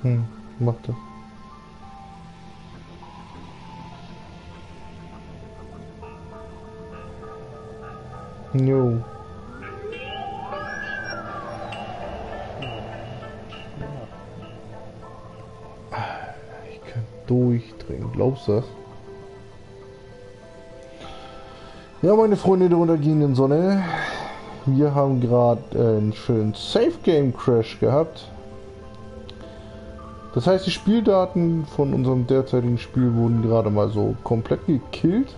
Mach das. Jo. Ich kann durchdrehen, glaubst du das? Ja, meine Freunde der untergehenden Sonne. Wir haben gerade einen schönen Safe Game Crash gehabt. Das heißt, die Spieldaten von unserem derzeitigen Spiel wurden gerade mal so komplett gekillt.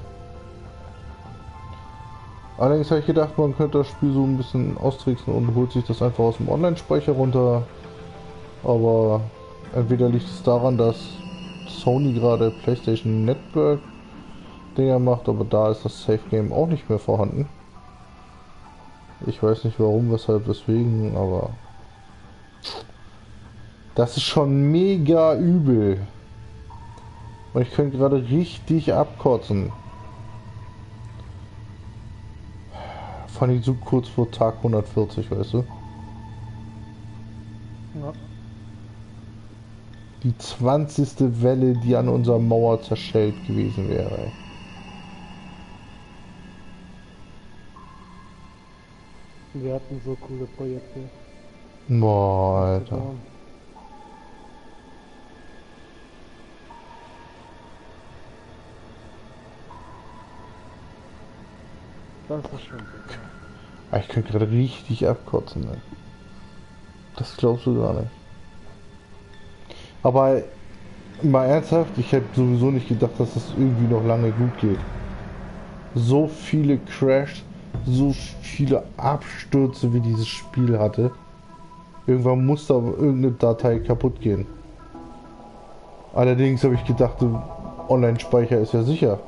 Allerdings habe ich gedacht, man könnte das Spiel so ein bisschen austricksen und holt sich das einfach aus dem Online-Speicher runter. Aber entweder liegt es daran, dass Sony gerade PlayStation Network Dinger macht, aber da ist das Safe Game auch nicht mehr vorhanden. Ich weiß nicht warum, weshalb, weswegen, aber das ist schon mega übel. Und ich könnte gerade richtig abkotzen. Fand ich so kurz vor Tag 140, weißt du? Ja. Die 20. Welle, die an unserer Mauer zerschellt gewesen wäre. Ey. Wir hatten so coole Projekte. Boah, Alter. Das ist schon super. Ich könnte gerade richtig abkotzen. Ne? Das glaubst du gar nicht. Aber mal ernsthaft, ich hätte sowieso nicht gedacht, dass das irgendwie noch lange gut geht. So viele Crashs, so viele Abstürze, wie dieses Spiel hatte. Irgendwann muss da irgendeine Datei kaputt gehen. Allerdings habe ich gedacht, der Online-Speicher ist ja sicher.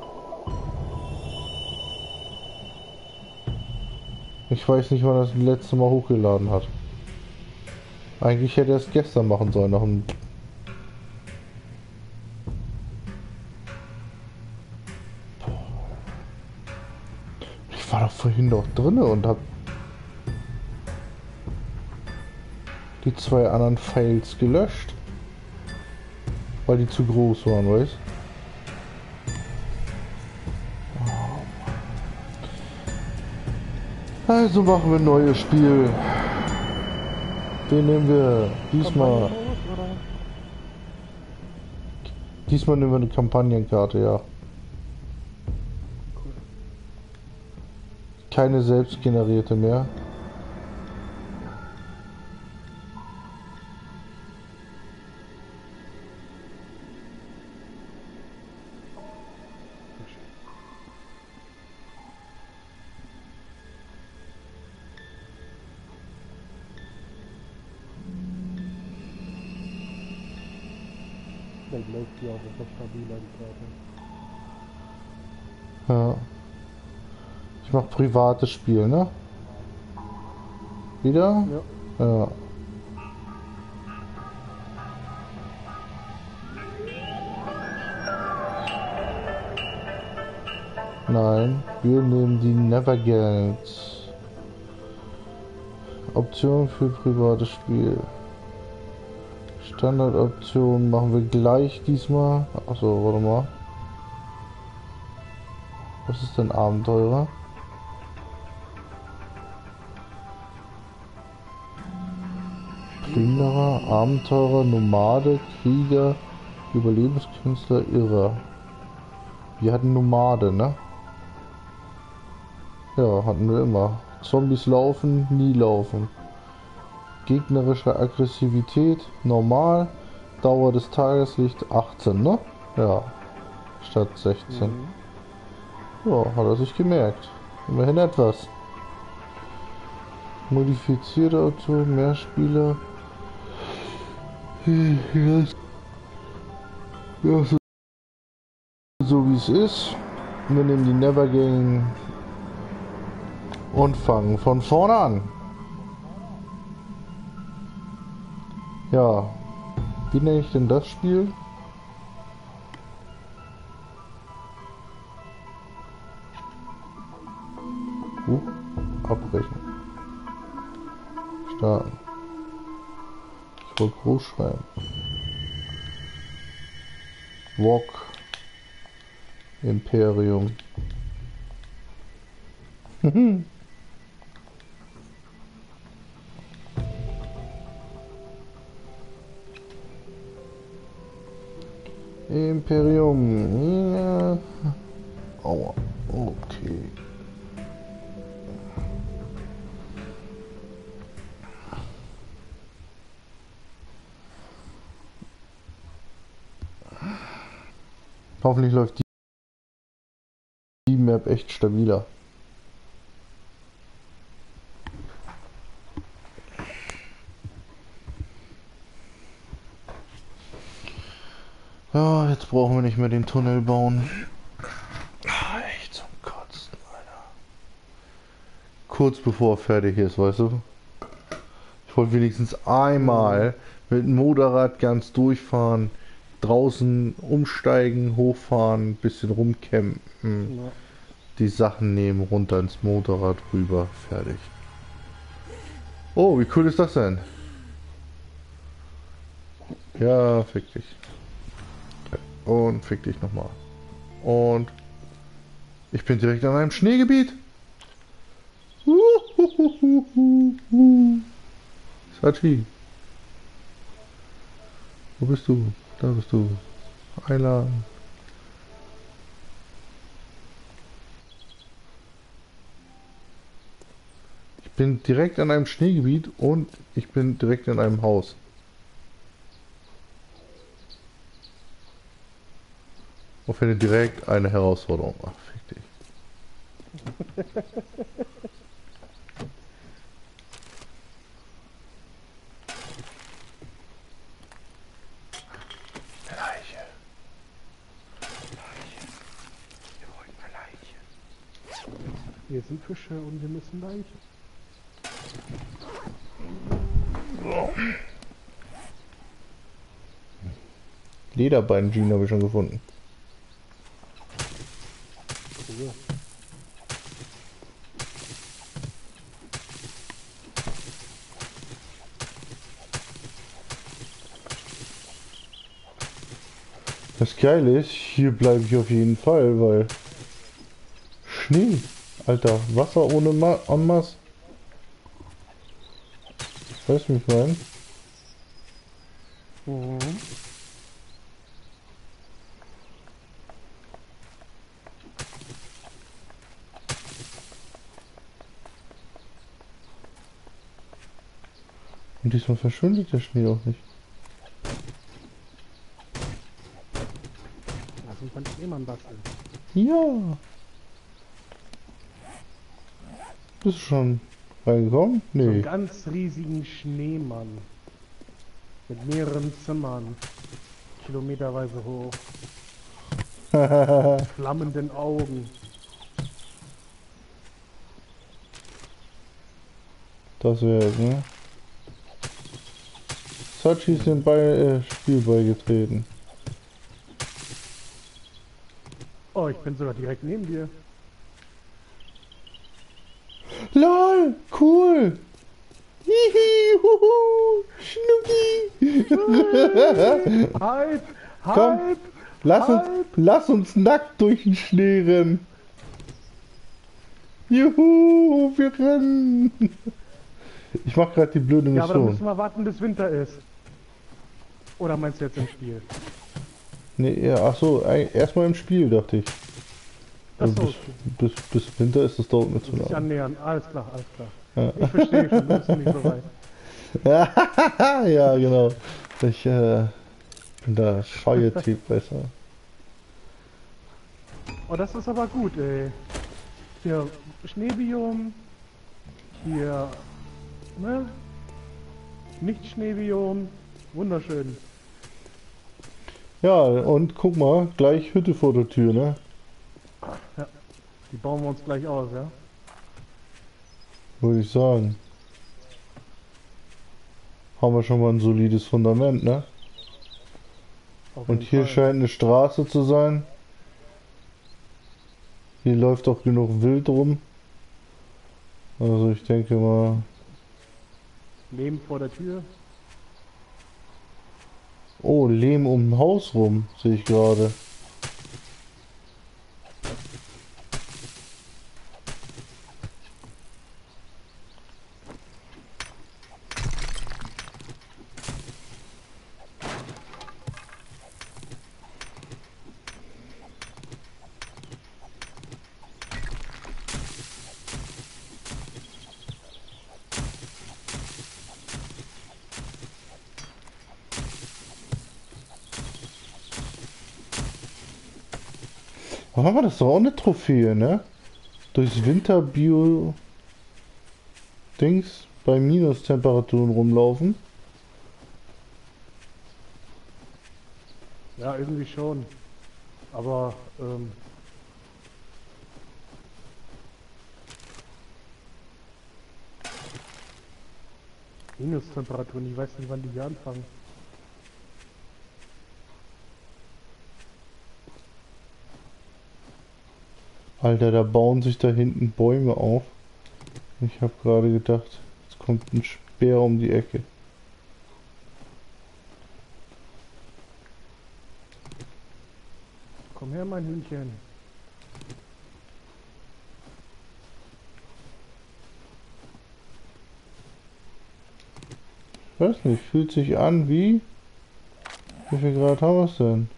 Ich weiß nicht, wann er das letzte Mal hochgeladen hat. Eigentlich hätte er es gestern machen sollen, nach dem Ich war doch vorhin doch drinne und hab die zwei anderen Files gelöscht. Weil die zu groß waren, weißt du? Also machen wir ein neues Spiel. Den nehmen wir diesmal. Diesmal nehmen wir eine Kampagnenkarte, ja. Keine selbst generierte mehr. Dann läuft die auch etwas stabiler, die Karte. Ja. Ich mach privates Spiel, ne? Wieder? Ja. Ja. Nein, wir nehmen die Nevergeld. Option für privates Spiel. Standardoption machen wir gleich diesmal. Achso, warte mal. Was ist denn Abenteurer? Plünderer, Abenteurer, Nomade, Krieger, Überlebenskünstler, Irrer. Wir hatten Nomade, ne? Ja, hatten wir immer. Zombies laufen, nie laufen. Gegnerische Aggressivität, normal. Dauer des Tageslichts 18, ne? Ja. Statt 16. Ja, hat er sich gemerkt. Immerhin etwas. Modifizierte Option, mehr Spieler. Ja, so wie es ist. Wir nehmen die Nevergame und fangen von vorne an. Ja, wie nenne ich denn das Spiel? Abbrechen. Starten. Ich wollte groß schreiben. Wok Imperium. Imperium. Ja. Aua. Okay. Hoffentlich läuft die Map echt stabiler. Ja, jetzt brauchen wir nicht mehr den Tunnel bauen. Ah, echt zum Kotzen, Alter. Kurz bevor er fertig ist, weißt du? Ich wollte wenigstens einmal mit dem Motorrad ganz durchfahren, draußen umsteigen, hochfahren, bisschen rumcampen, Ja. die Sachen nehmen, runter ins Motorrad rüber, fertig. Oh, wie cool ist das denn? Ja, fick dich. Und fick dich nochmal. Und ich bin direkt an einem Schneegebiet. Sachi, wo bist du? Da bist du. Einladen. Ich bin direkt an einem Schneegebiet und ich bin direkt in einem Haus. Und finde direkt eine Herausforderung. Ach, fick dich. Leiche. Leiche. Wir wollen eine Leiche. Wir sind Fische und wir müssen Leichen. Lederbein-Jean habe ich schon gefunden. Cool. Das Geile ist, hier bleibe ich auf jeden Fall, weil Schnee, Alter, Wasser ohne en masse. Weißt du, wie ich meine? Mhm. Und diesmal verschwindet der Schnee auch nicht. Lass uns mal jemand basteln. Ja. Bist du schon reingekommen? So einen Nee. ganz riesigen Schneemann. Mit mehreren Zimmern. Kilometerweise hoch. Flammenden Augen. Das wär's, ne? Sachi ist dem Spiel beigetreten. Oh, ich bin sogar direkt neben dir. LOL! Cool! Hihi, huhu, Schnucki! Halb! Komm, Halb! Lass uns nackt durch den Schnee rennen! Juhu, wir rennen! Ich mach gerade die blöde Ja, aber dann müssen Mission. wir warten, bis Winter ist. Oder meinst du jetzt im Spiel? Nee, ja, ach so, erstmal im Spiel, dachte ich. Achso, bis, okay. bis Winter ist, das dauert mir zu Muss sich lange. annähern. Alles klar, alles klar. Ja. Ich verstehe schon, du bist noch nicht so weit. Ja, genau. Ich bin der scheue Typ besser. Oh, das ist aber gut, ey. Hier Schneebiom. Hier, ne? Nicht Schneebiom. Wunderschön. Ja, und guck mal, gleich Hütte vor der Tür, ne? Ja. Die bauen wir uns gleich aus, ja? Würde ich sagen. Haben wir schon mal ein solides Fundament, ne? Auf Und jeden hier Fall. scheint eine Straße zu sein. Hier läuft auch genug Wild rum. Also ich denke mal, Leben vor der Tür. Oh, Lehm um ein Haus rum, sehe ich gerade. Aber das ist doch auch eine Trophäe, ne? Durchs Winterbio-Dings bei Minustemperaturen rumlaufen. Ja, irgendwie schon. Aber, Minustemperaturen, ich weiß nicht, wann die hier anfangen. Alter, da bauen sich da hinten Bäume auf. Ich habe gerade gedacht, jetzt kommt ein Speer um die Ecke. Komm her, mein Hühnchen. Ich weiß nicht, fühlt sich an wie... Wie viel Grad haben wir es denn?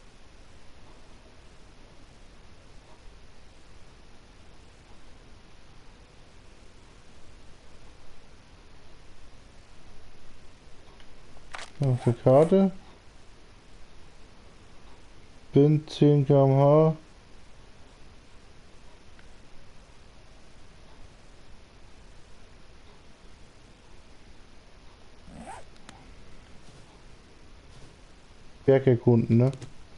Auf der Karte. Wind 10 km/h. Berg erkunden, ne?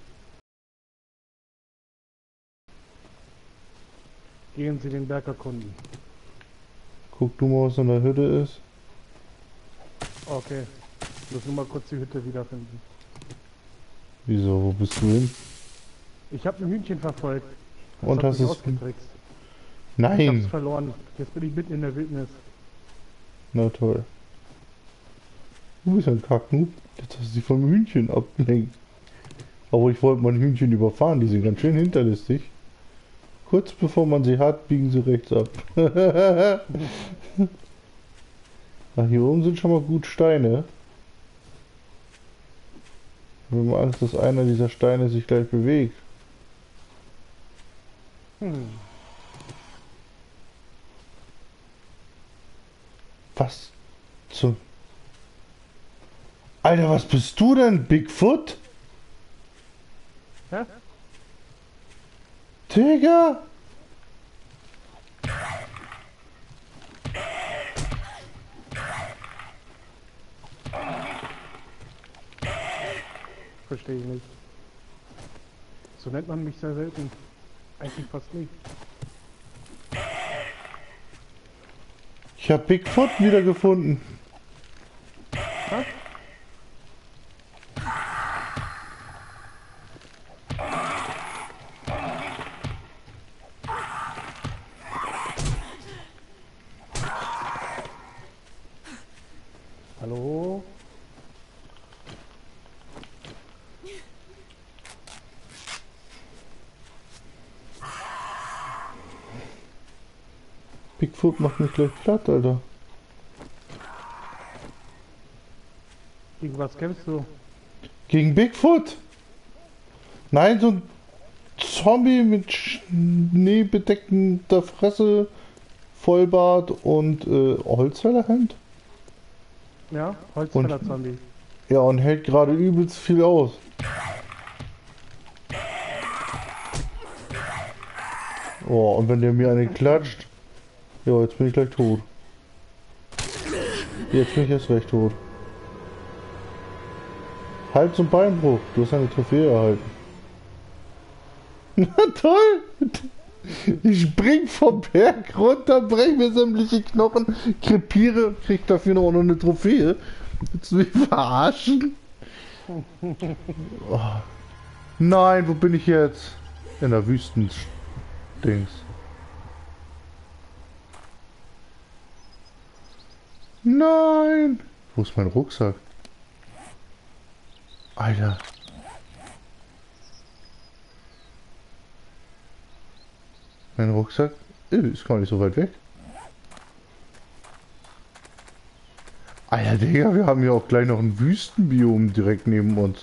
Gehen Sie den Berg erkunden. Guck du mal, was in der Hütte ist. Okay. Muss nur mal kurz die Hütte wiederfinden. Wieso, wo bist du hin? Ich habe ein Hühnchen verfolgt. Das Und hat hast mich es... ausgetrickst. Ich hab's Nein! verloren. Jetzt bin ich mitten in der Wildnis. Na toll. Du bist ein Kacknoob. Jetzt hast du sie vom Hühnchen abgelenkt. Aber ich wollte mein Hühnchen überfahren, die sind ganz schön hinterlistig. Kurz bevor man sie hat, biegen sie rechts ab. Ach, hier oben sind schon mal gut Steine. Wir haben Angst, dass einer dieser Steine sich gleich bewegt. Hm. Was zum... Alter, was bist du denn? Bigfoot? Hä? Digga? Verstehe ich nicht. So nennt man mich sehr selten. Eigentlich fast nicht. Ich habe Bigfoot wiedergefunden. Was? Hallo? Bigfoot macht mich gleich platt, Alter. Gegen was kämpfst du? Gegen Bigfoot? Nein, so ein Zombie mit schneebedeckter Fresse, Vollbart und Holzfällerhemd. Ja, Holzfäller-Zombie. Ja, und hält gerade übelst viel aus. Oh, und wenn der mir eine klatscht. Ja, jetzt bin ich gleich tot. Jetzt bin ich erst recht tot. Hals- und Beinbruch. Du hast eine Trophäe erhalten. Na toll! Ich spring vom Berg runter, brech mir sämtliche Knochen, krepiere, krieg dafür noch eine Trophäe. Willst du mich verarschen? Oh. Nein, wo bin ich jetzt? In der Wüstendings. Nein! Wo ist mein Rucksack? Alter. Mein Rucksack ist gar nicht so weit weg. Alter, Digga, wir haben ja auch gleich noch ein Wüstenbiom direkt neben uns.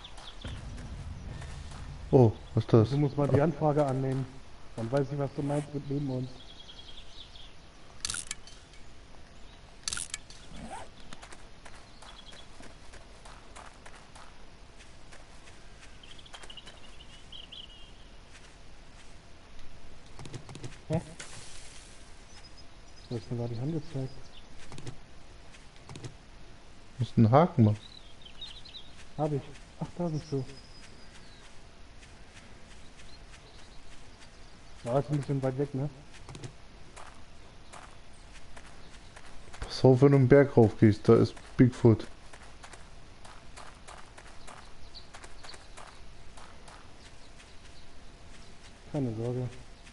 Oh, was ist das? Du musst mal die Anfrage annehmen. Dann weiß ich, was du meinst mit neben uns. Hä? Du hast mir gar nicht angezeigt. Muss einen Haken machen. Hab ich. Ach, da bist du. Ja, ist ein bisschen weit weg, ne? Pass auf, wenn du einen Berg rauf gehst, da ist Bigfoot. Keine Sorge.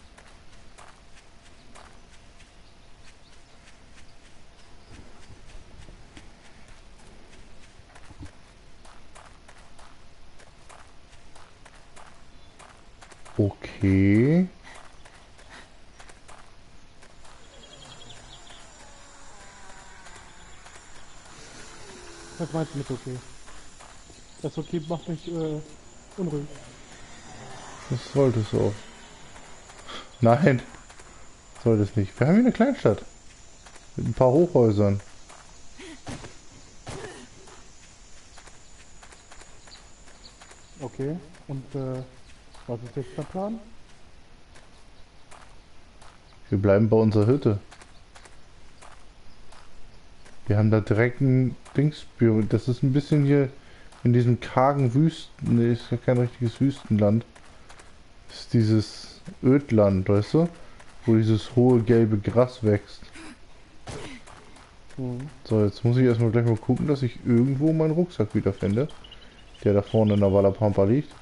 Okay. Was meinst du mit okay? Das okay macht mich unruhig. Das sollte es auch. Nein, sollte es nicht. Wir haben hier eine Kleinstadt. Mit ein paar Hochhäusern. Okay. Und was ist jetzt der Plan? Wir bleiben bei unserer Hütte. Wir haben da direkt ein Dingsbüro. Das ist ein bisschen hier in diesem kargen Wüsten. Ne, ist ja kein richtiges Wüstenland. Das ist dieses Ödland, weißt du? Wo dieses hohe gelbe Gras wächst. Mhm. So, jetzt muss ich erstmal gleich mal gucken, dass ich irgendwo meinen Rucksack wiederfinde. Der da vorne in der Wallapampa liegt.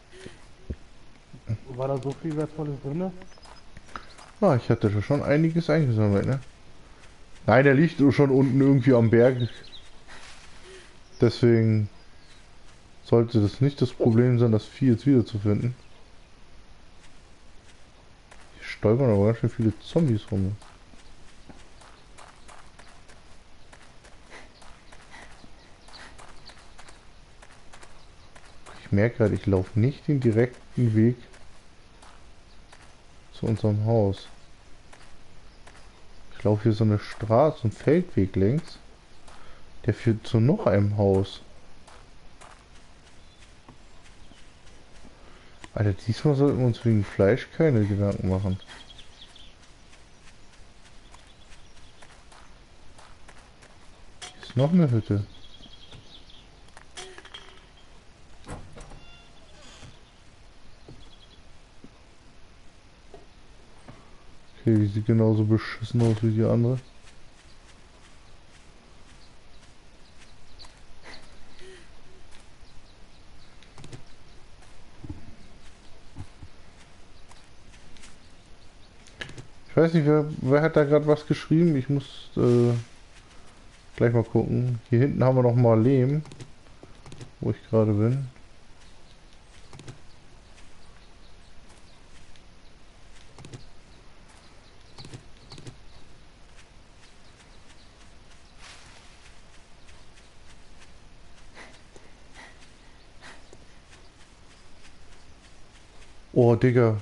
War da so viel Wertvolles drin? Ah, ich hatte schon einiges eingesammelt, ne? Nein, der liegt schon unten irgendwie am Berg. Deswegen sollte das nicht das Problem sein, das Vieh jetzt wiederzufinden. Hier stolpern aber ganz schön viele Zombies rum. Ich merke gerade, ich laufe nicht den direkten Weg zu unserem Haus. Ich laufe hier so eine Straße, so einen Feldweg längs. Der führt zu noch einem Haus. Alter, diesmal sollten wir uns wegen Fleisch keine Gedanken machen. Hier ist noch eine Hütte. Okay, die sieht genauso beschissen aus wie die andere. Ich weiß nicht, wer hat da gerade was geschrieben? Ich muss gleich mal gucken. Hier hinten haben wir noch mal Lehm, wo ich gerade bin. Oh, Digga.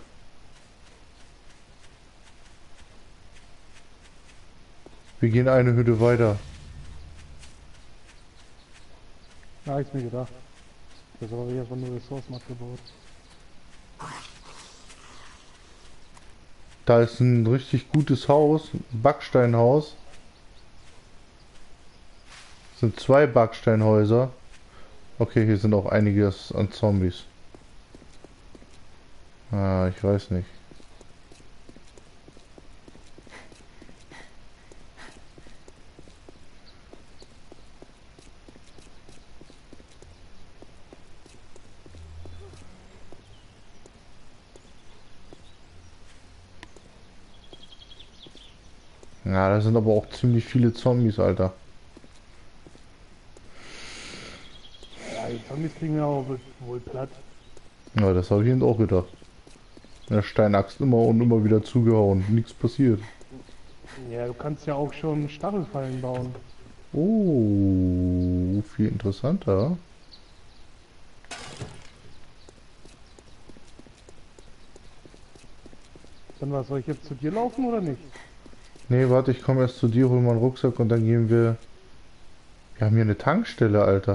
Wir gehen eine Hütte weiter. Ja, ich mir gedacht. Das ist aber wieder von nur Ressourcen abgebaut. Da ist ein richtig gutes Haus, ein Backsteinhaus. Das sind zwei Backsteinhäuser. Okay, hier sind auch einiges an Zombies. Ah, ich weiß nicht. Ja, da sind aber auch ziemlich viele Zombies, Alter. Ja, die Zombies kriegen wir auch wohl platt. Ja, das habe ich eben auch gedacht. Mit der Steinaxt immer und immer wieder zugehauen. Nichts passiert. Ja, du kannst ja auch schon Stachelfallen bauen. Oh, viel interessanter. Dann was, soll ich jetzt zu dir laufen oder nicht? Nee, warte, ich komme erst zu dir, hol meinen Rucksack und dann gehen wir. Wir haben hier eine Tankstelle, Alter.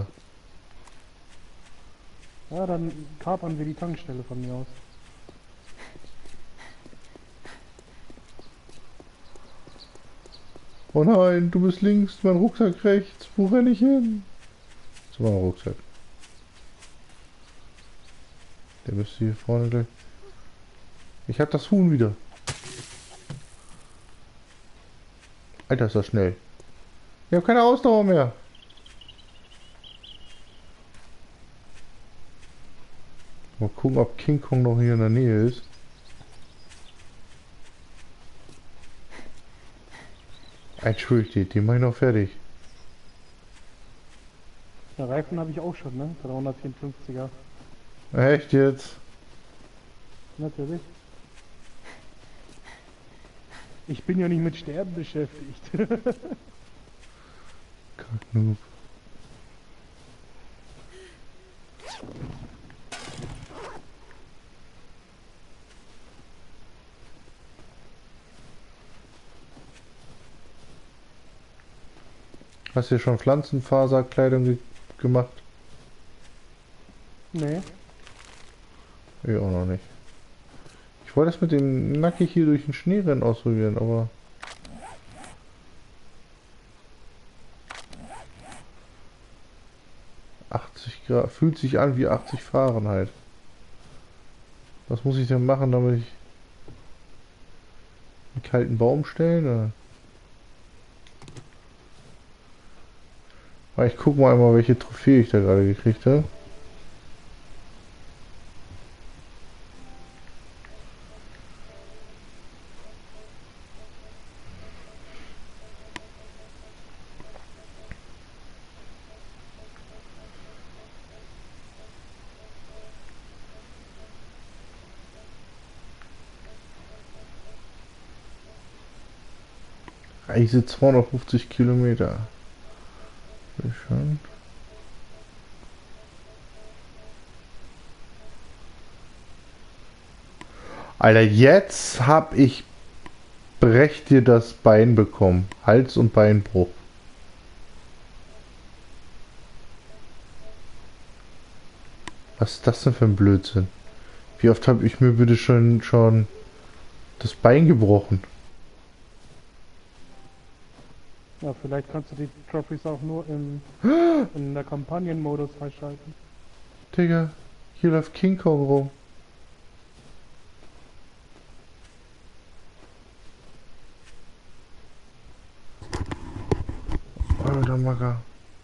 Ja, dann kapern wir die Tankstelle von mir aus. Oh nein, du bist links, mein Rucksack rechts. Wo renne ich hin? Zu meinem Rucksack. Der müsste hier vorne gleich. Ich hab das Huhn wieder. Alter, ist das schnell. Ich habe keine Ausdauer mehr. Mal gucken, ob King Kong noch hier in der Nähe ist. Entschuldigt, den mach ich noch fertig. Ja, Reifen habe ich auch schon, ne? 354er. Echt jetzt? Natürlich. Ich bin ja nicht mit Sterben beschäftigt. Kacknoob. Hast du schon Pflanzenfaserkleidung gemacht? Nee. Ich auch noch nicht. Ich wollte das mit dem nackig hier durch den Schneerennen ausprobieren, aber... Grad, fühlt sich an wie 80 Fahrenheit. Was muss ich denn machen, damit ich einen kalten Baum stellen? Oder? Aber ich gucke mal einmal, welche Trophäe ich da gerade gekriegt habe. Reise 250 Kilometer. Sehr schön. Alter, jetzt hab ich brech dir das Bein bekommen. Hals- und Beinbruch. Was ist das denn für ein Blödsinn? Wie oft habe ich mir bitte schon das Bein gebrochen? Ja, vielleicht kannst du die Trophies auch nur in der Kampagnenmodus freischalten. Digga, hier läuft King Kong rum. Alter Macker.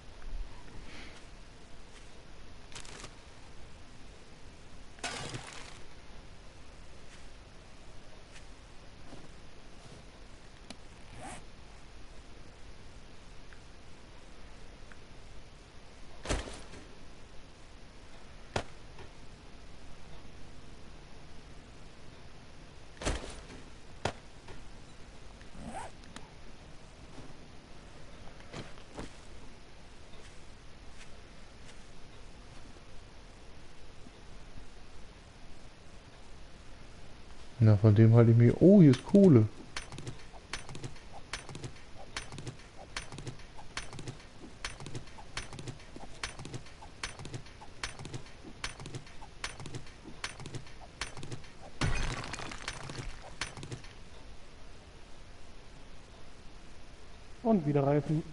Na, von dem halte ich mir. Oh, hier ist Kohle. Und wieder Reifen.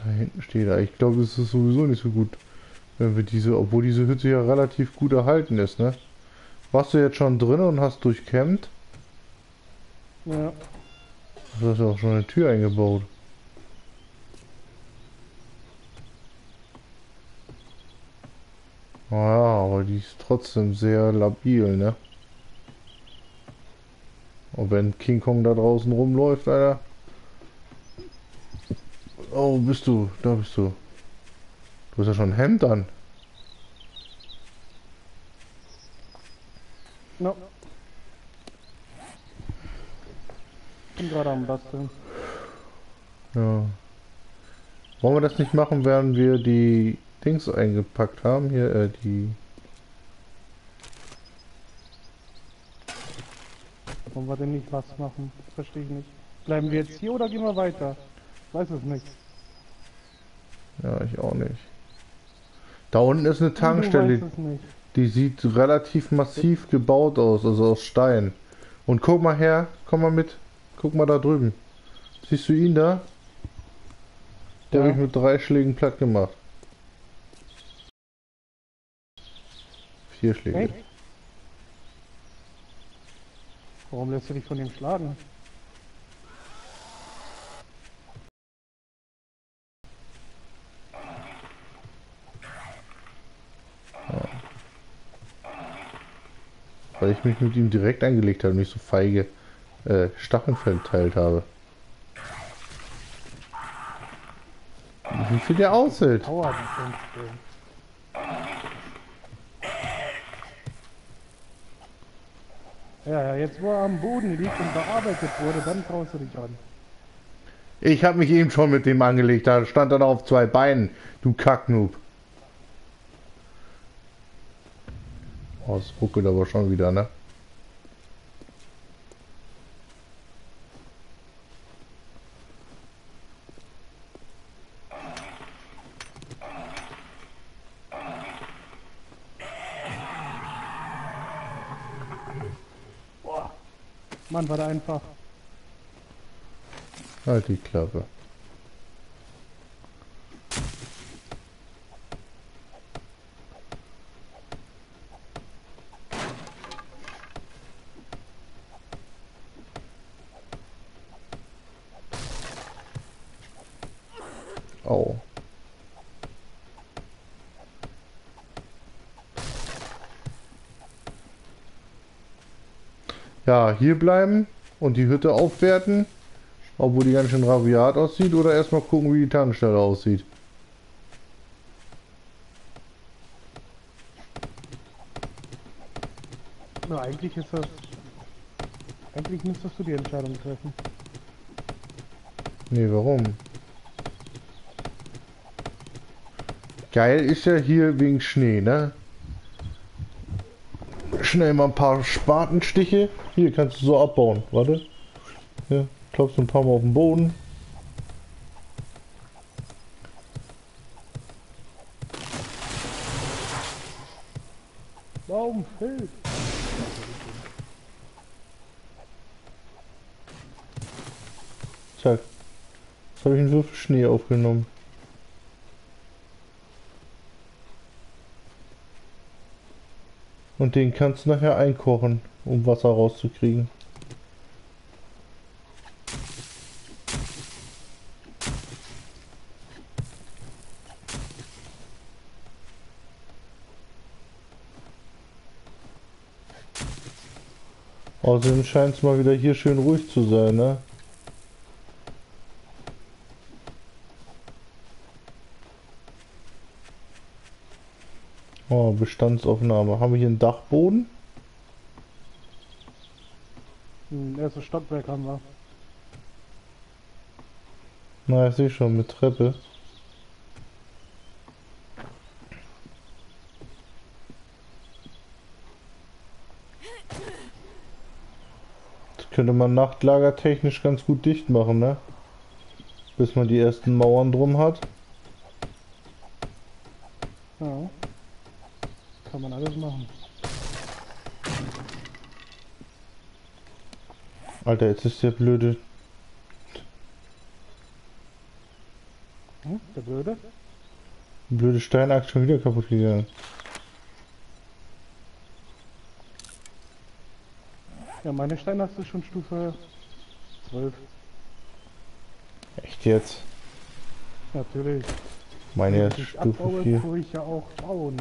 Da hinten steht er. Ich glaube, es ist sowieso nicht so gut, wenn wir diese, obwohl diese Hütte ja relativ gut erhalten ist, ne? Warst du jetzt schon drin und hast durchkämmt? Ja. Du hast ja auch schon eine Tür eingebaut. Ja, aber die ist trotzdem sehr labil, ne? Und wenn King Kong da draußen rumläuft, Alter. Oh, bist du? Da bist du. Du hast ja schon ein Hemd an. No. Bin gerade am Basteln. Ja. Wollen wir das nicht machen, während wir die Dings eingepackt haben? Hier, die. Wollen wir denn nicht was machen? Verstehe ich nicht. Bleiben wir jetzt hier oder gehen wir weiter? Ich weiß es nicht. Ja, ich auch nicht. Da unten ist eine Wie, du weißt Tankstelle. es nicht. Die sieht relativ massiv gebaut aus, also aus Stein. Und guck mal her, komm mal mit. Guck mal da drüben. Siehst du ihn da? Der habe Ja. ich mit 3 Schlägen platt gemacht. 4 Schläge. Echt? Warum lässt du dich von ihm schlagen? Weil ich mich mit ihm direkt angelegt habe und nicht so feige Stacheln verteilt habe. Wie viel der aushält. Power Defense stellen. Ja, jetzt wo er am Boden liegt und bearbeitet wurde, dann traust du dich an. Ich habe mich eben schon mit dem angelegt, da stand er noch auf 2 Beinen, du Kacknoob. Oh, es ruckelt aber schon wieder, ne? Boah. Mann, war der einfach. Halt die Klappe. Au. Ja, hier bleiben und die Hütte aufwerten, obwohl die ganz schön rabiat aussieht, oder erstmal gucken, wie die Tankstelle aussieht. Na, eigentlich ist das. Eigentlich müsstest du die Entscheidung treffen. Nee, warum? Geil ist ja hier wegen Schnee, ne? Schnell mal ein paar Spatenstiche. Hier kannst du so abbauen. Warte. Hier, klopfst ein paar Mal auf den Boden. Baum fällt. Zack. Jetzt habe ich einen Würfel Schnee aufgenommen. Und den kannst du nachher einkochen, um Wasser rauszukriegen. Außerdem scheint es mal wieder hier schön ruhig zu sein, ne? Oh, Bestandsaufnahme. Haben wir hier einen Dachboden? Ein erstes Stockwerk haben wir. Na, ich sehe schon, mit Treppe. Das könnte man nachtlagertechnisch ganz gut dicht machen, ne? Bis man die ersten Mauern drum hat. Ja. Kann man alles machen. Alter, jetzt ist der blöde. Hm? Der Blöde? Die blöde Steinachse schon wieder kaputt gegangen. Ja, meine Steinachse ist schon Stufe 12. Echt jetzt? Natürlich. Meine Wenn ist ich nicht Stufe abbaue, 4. tue ich ja auch bauen.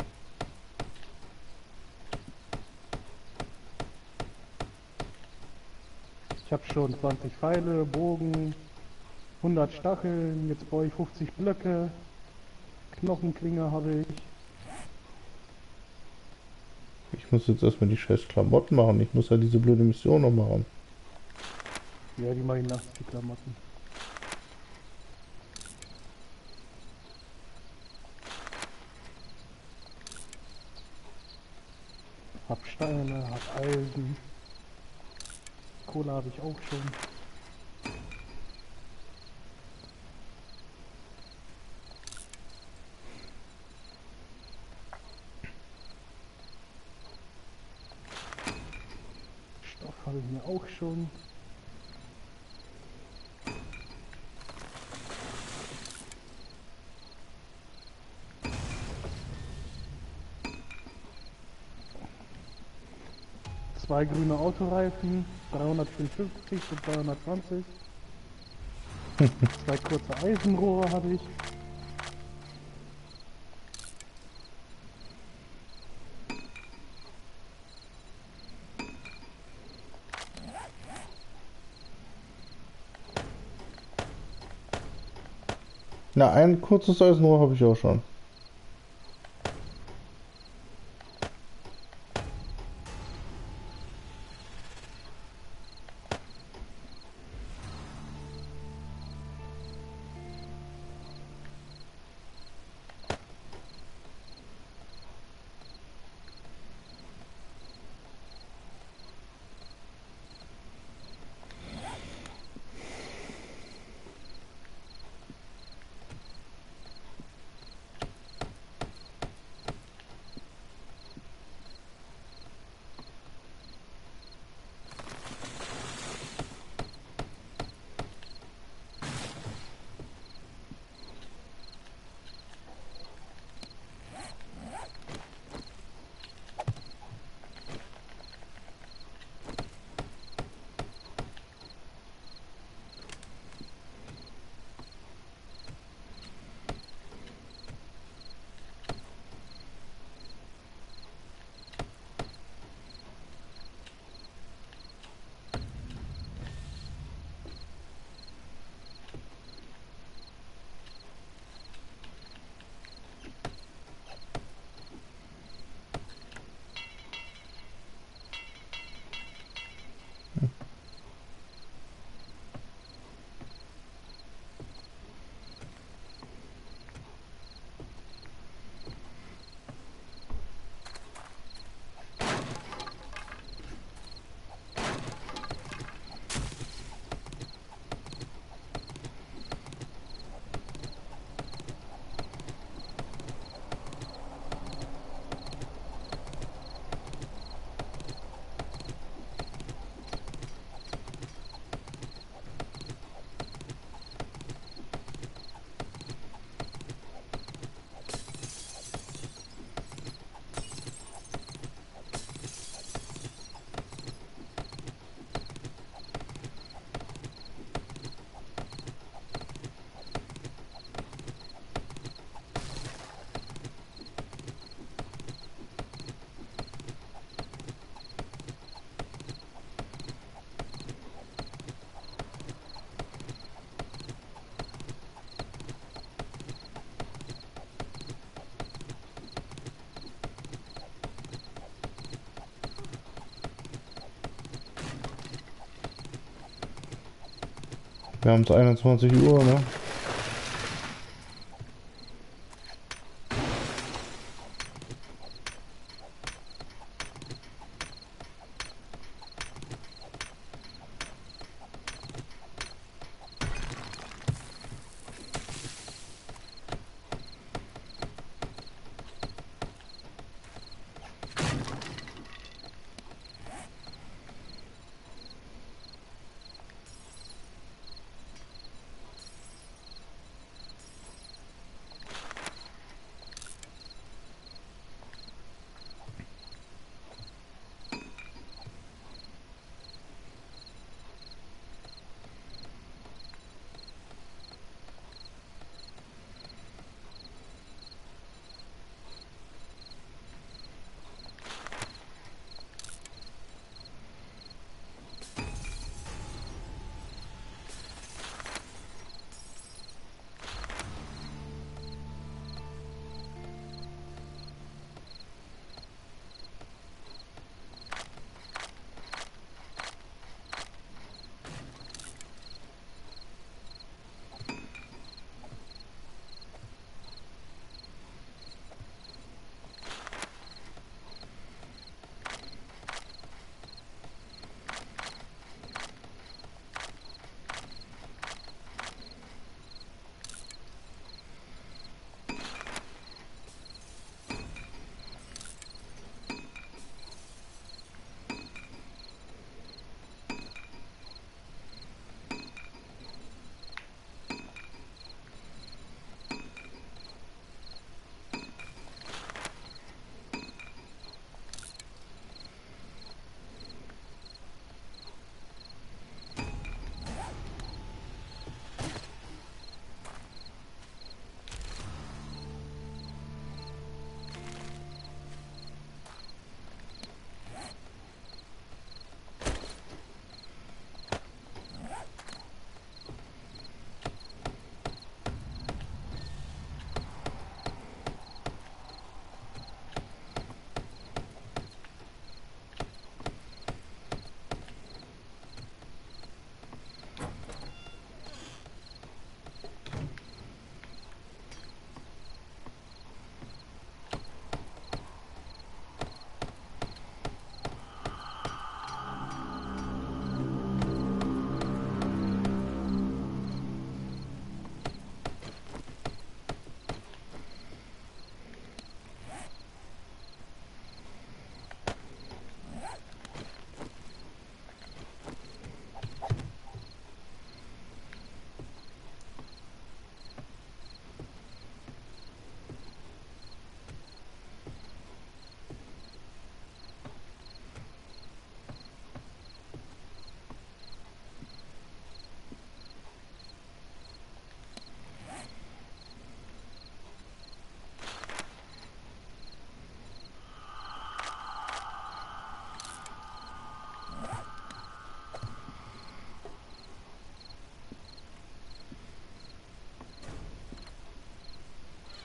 Ich habe schon 20 Pfeile, Bogen, 100 Stacheln, jetzt baue ich 50 Blöcke, Knochenklinge habe ich. Ich muss jetzt erstmal die scheiß Klamotten machen. Ich muss ja diese blöde Mission noch machen. Ja, die mache ich nachts, die Klamotten. Hab Steine, hab Eisen, Kohle habe ich auch schon. Stoff habe ich mir auch schon. Zwei grüne Autoreifen, 354 und 320. Zwei kurze Eisenrohre habe ich. Na, ein kurzes Eisenrohr habe ich auch schon. Wir haben es 21 Uhr, ne?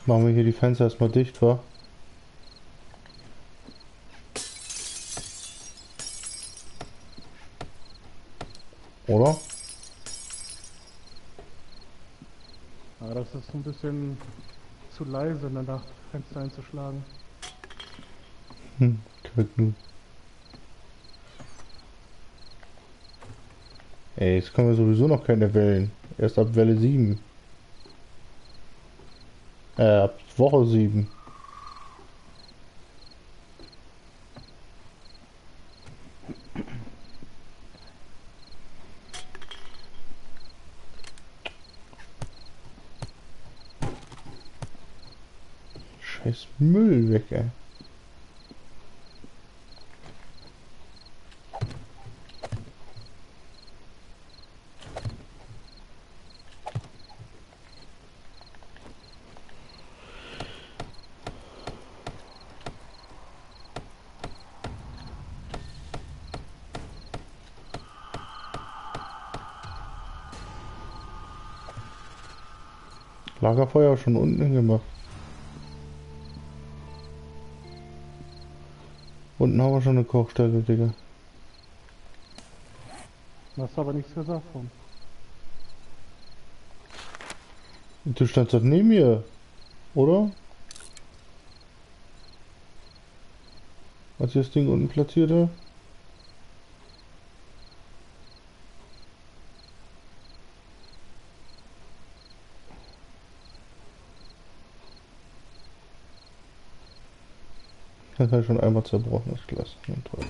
Machen wir hier die Fenster erstmal dicht, wa? Oder? Ja, das ist ein bisschen zu leise in der Nacht, Fenster einzuschlagen. Könnten. Ey, jetzt kommen wir sowieso noch keine Wellen. Erst ab Welle 7. Ab Woche 7. Scheiß Müll weg, ey. Lagerfeuer schon unten gemacht. Unten haben wir schon eine Kochstelle, Digga. Du hast aber nichts gesagt von. Du standst doch neben mir, oder? Als ich das Ding unten platzierte. Das hat schon einmal zerbrochenes Glas. Toll.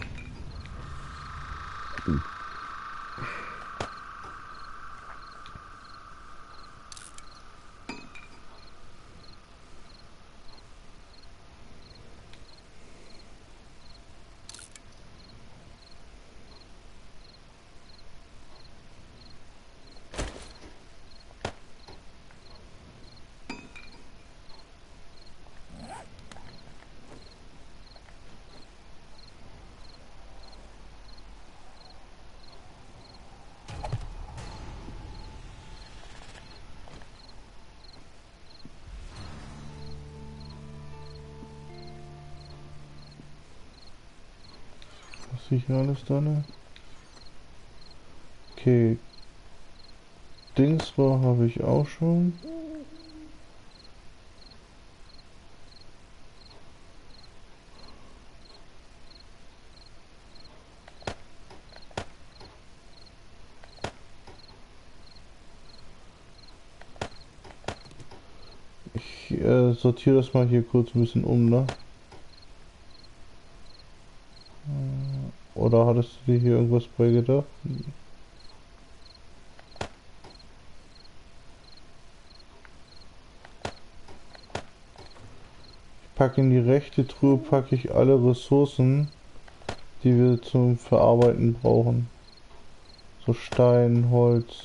Was sehe ich hier alles da, ne? Okay. Dingsrohr habe ich auch schon. Ich sortiere das mal hier kurz ein bisschen um, ne? Oder hattest du dir hier irgendwas bei gedacht? Ich packe in die rechte Truhe packe ich alle Ressourcen, die wir zum Verarbeiten brauchen. So Stein, Holz.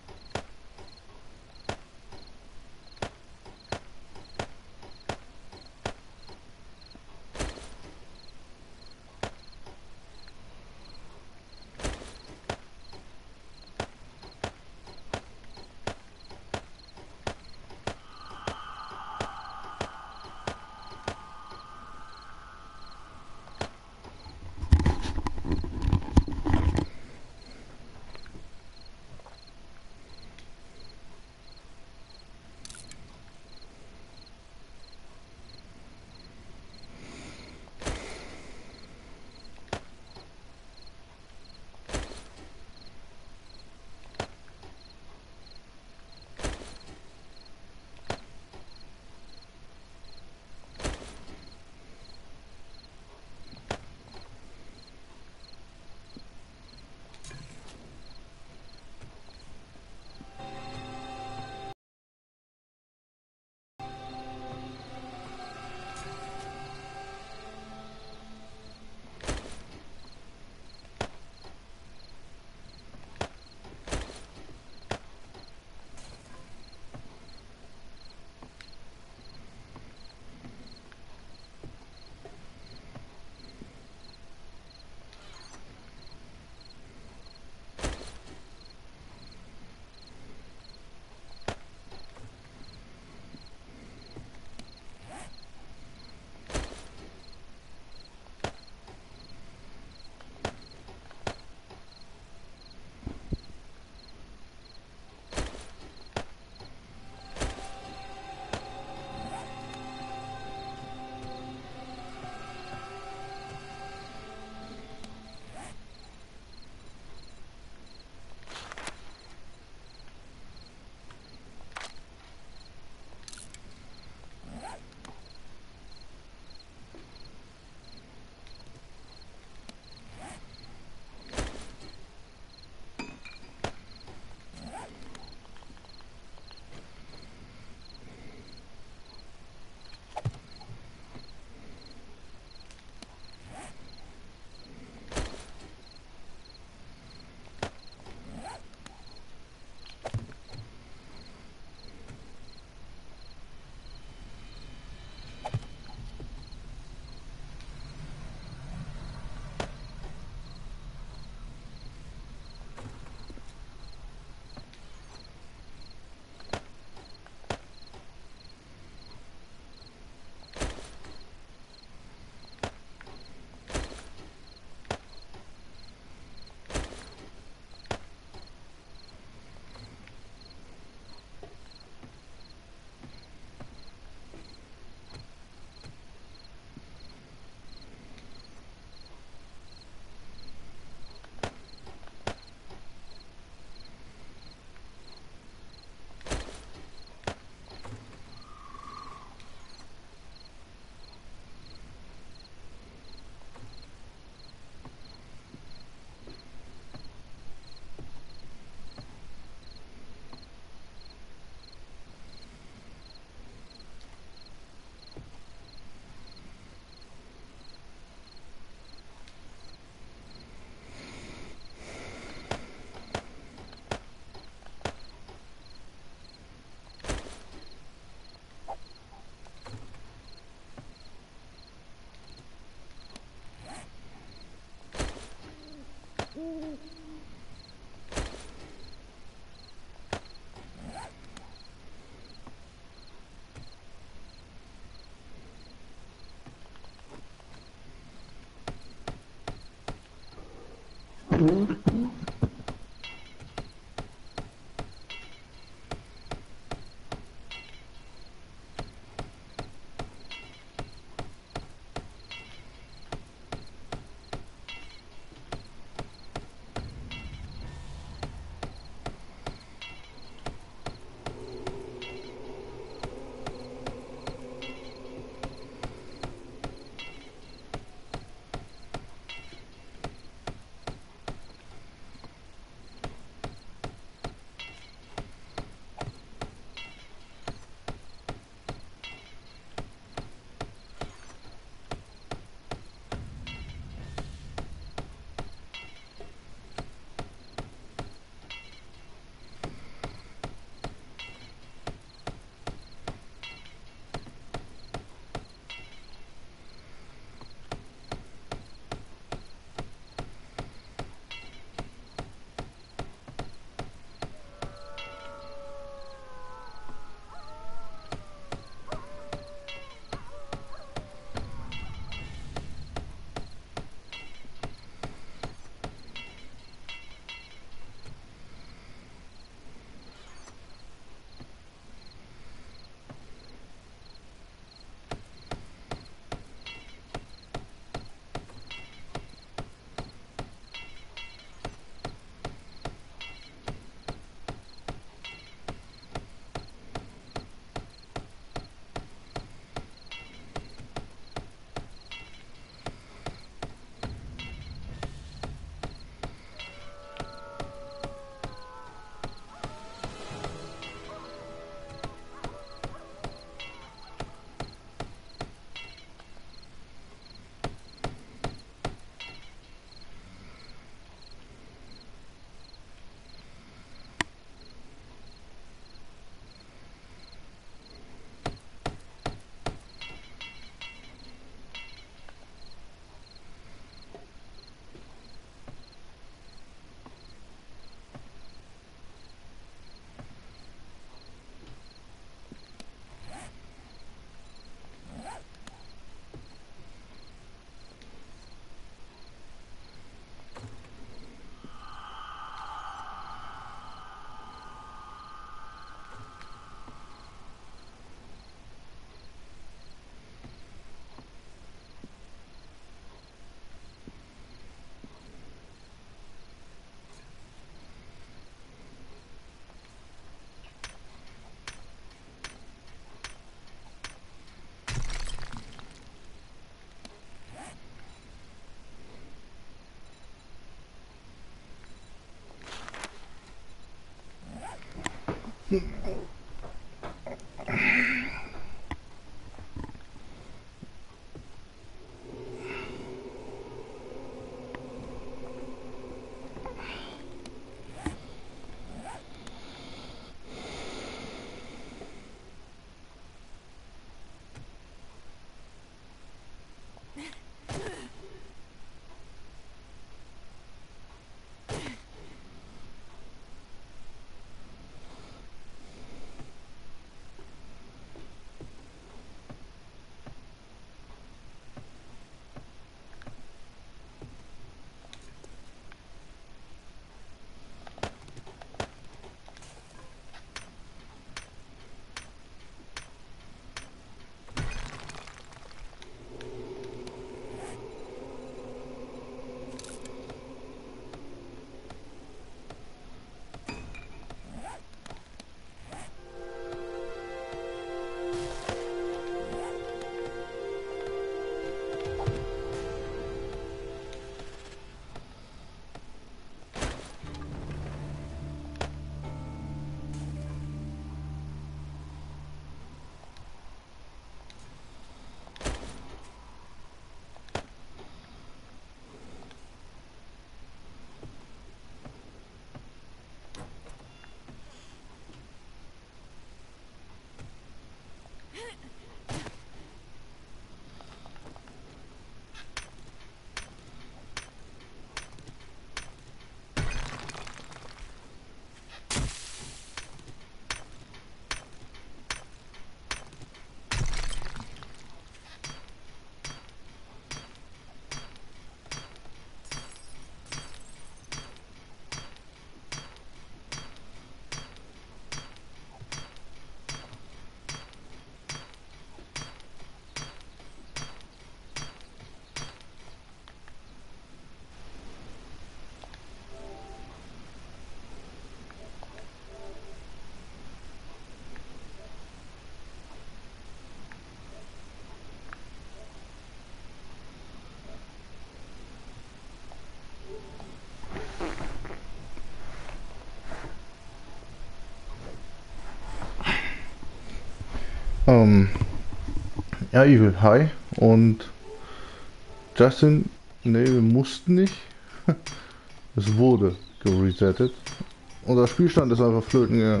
Ähm, ja, Evil, hi. Und Justin, nee, wir mussten nicht. Es wurde geresettet. Unser Spielstand ist einfach flöten gegangen.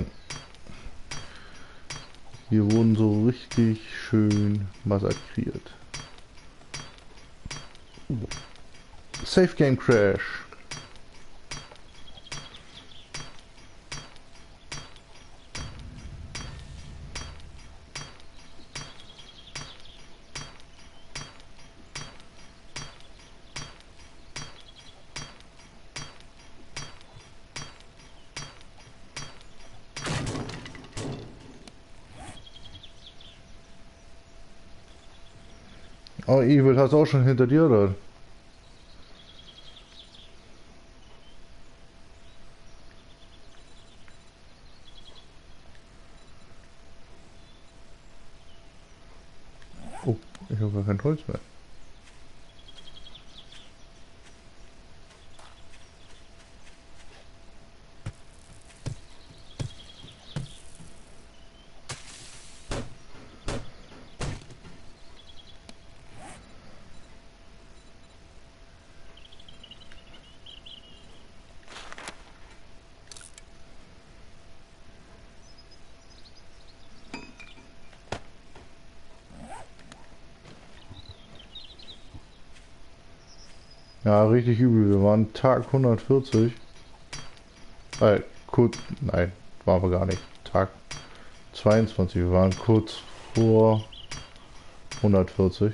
Wir wurden so richtig schön massakriert. Safe Game Crash. Oh, Evil, hast du auch schon hinter dir, oder? Oh, ich habe gar kein Holz mehr. Ja, richtig übel. Wir waren Tag 140. Kurz, nein, waren wir gar nicht. Tag 22. Wir waren kurz vor 140.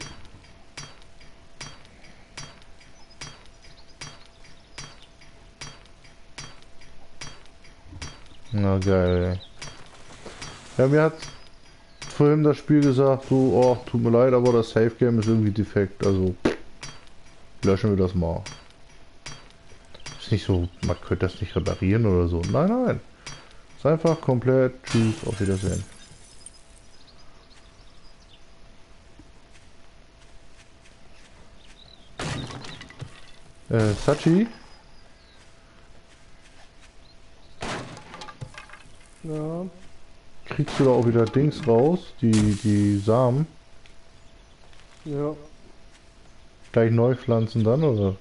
Na geil. Ja, mir hat vorhin das Spiel gesagt, so, oh, tut mir leid, aber das Safe Game ist irgendwie defekt. Also löschen wir das mal. Ist nicht so, man könnte das nicht reparieren oder so. Nein, nein. Ist einfach komplett. Tschüss, auf Wiedersehen. Sachi, Ja, kriegst du da auch wieder Dings raus? Die Samen? ja. Gleich neu pflanzen dann, oder?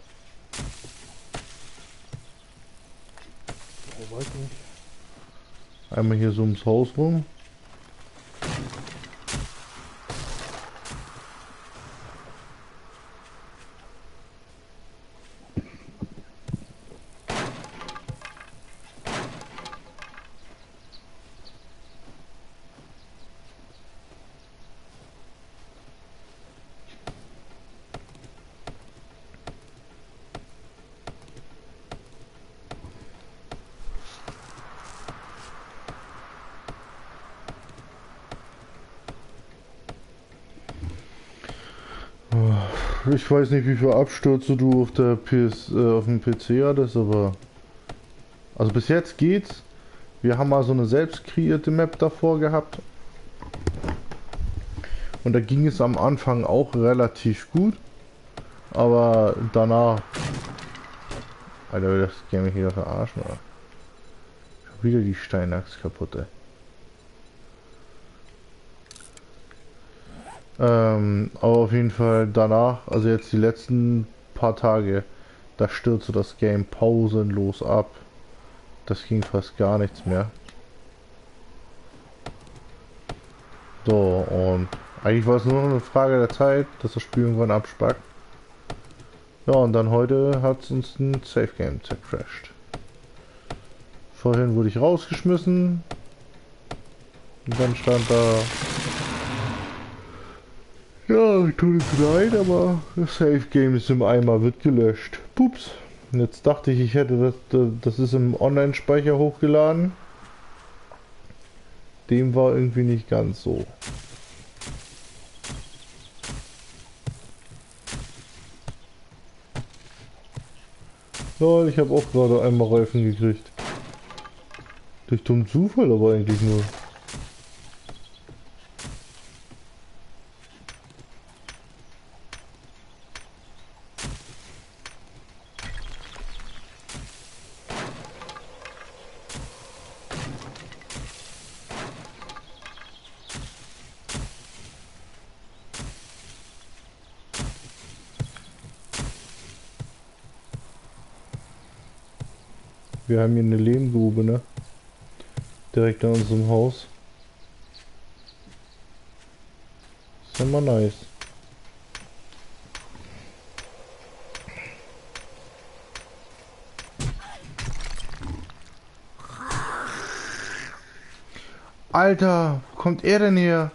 Oh, weiß nicht. Einmal hier so ums Haus rum. Ich weiß nicht, wie viele Abstürze du auf der auf dem PC hattest, aber also bis jetzt geht's. Wir haben mal so eine selbst kreierte Map davor gehabt und da ging es am Anfang auch relativ gut, aber danach, Alter, will das Game mich wieder verarschen, oder? Schon wieder die Steinachs kaputt, ey. Aber auf jeden Fall danach, also jetzt die letzten paar Tage, da stürzte das Game pausenlos ab. Das ging fast gar nichts mehr. So, und eigentlich war es nur noch eine Frage der Zeit, dass das Spiel irgendwann abspackt. Ja, und dann heute hat es uns ein Safe Game zercrashed. Vorhin wurde ich rausgeschmissen. Und dann stand da... Ja, tut es leid, aber das Safe Game ist im Eimer, wird gelöscht. Pups. Und jetzt dachte ich, ich hätte das ist im Online-Speicher hochgeladen. Dem war irgendwie nicht ganz so. Ja, ich habe auch gerade einmal Reifen gekriegt. Durch dummen Zufall aber eigentlich nur. Wir haben hier eine Lehmgrube, ne? Direkt an unserem Haus. Ist ja mal nice. Alter, wo kommt er denn her?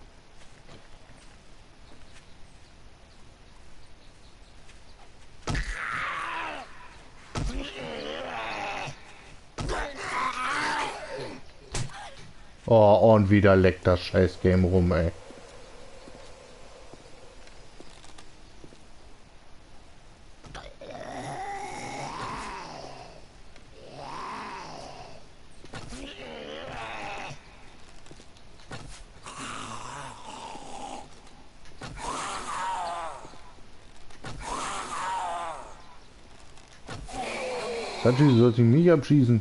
Oh, und wieder leckt das scheiß Game rum, ey. Sanji, du sollst mich abschießen.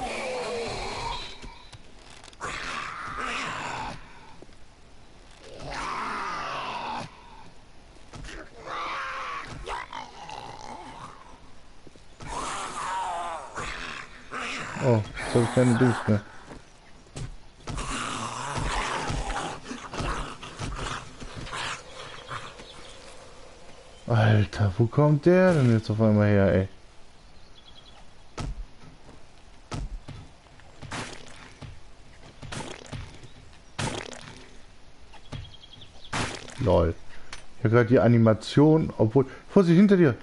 Oh, jetzt habe ich keine Dings mehr. Alter, wo kommt der denn jetzt auf einmal her, ey? Lol. Ich habe gerade die Animation, obwohl... Vorsicht, hinter dir!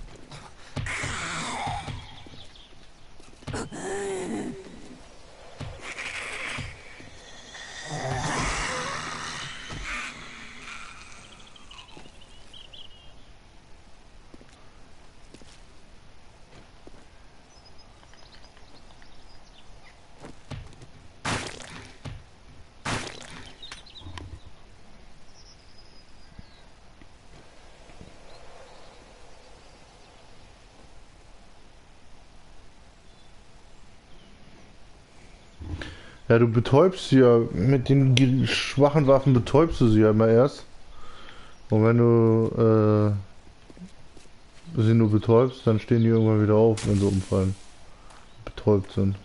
Ja, du betäubst sie ja. Mit den schwachen Waffen betäubst du sie ja immer erst. Und wenn du sie nur betäubst, dann stehen die irgendwann wieder auf, wenn sie umfallen. Betäubt sind.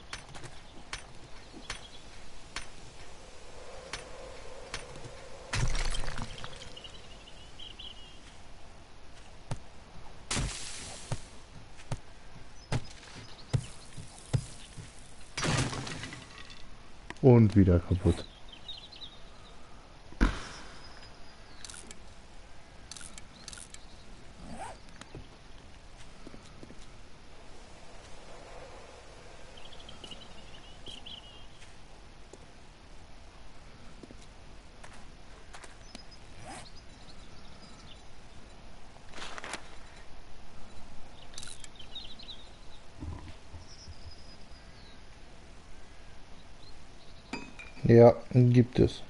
Und wieder kaputt. Ja, gibt es.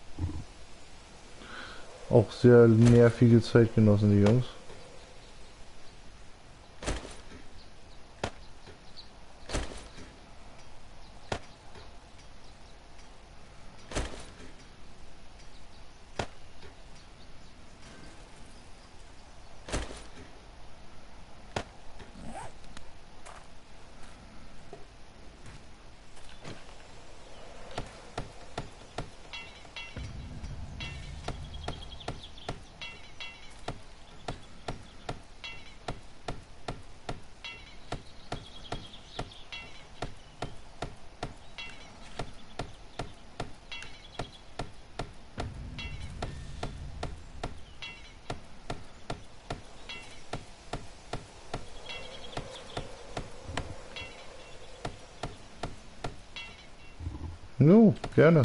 Auch sehr nervige Zeitgenossen, die Jungs. Jo, gerne.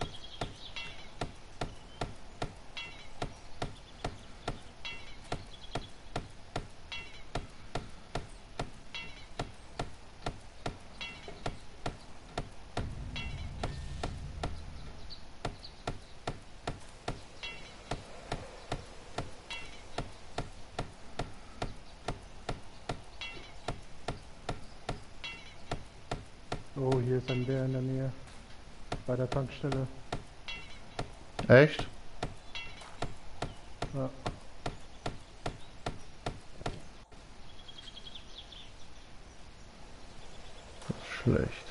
Oh, hier ist ein Bär in der Nähe. Bei der Tankstelle. Echt? Ja. schlecht.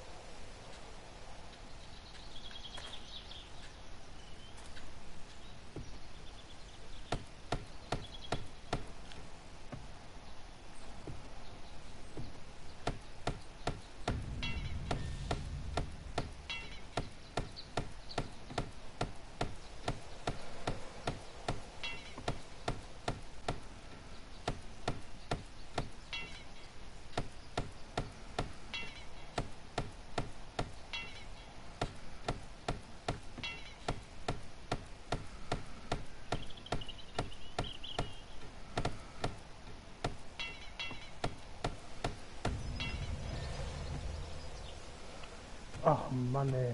Ach Mann, ey.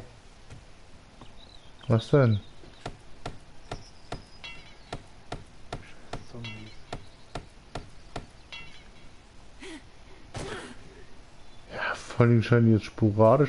Was denn? Zombies. Ja, vor allem scheinen die jetzt sporadisch.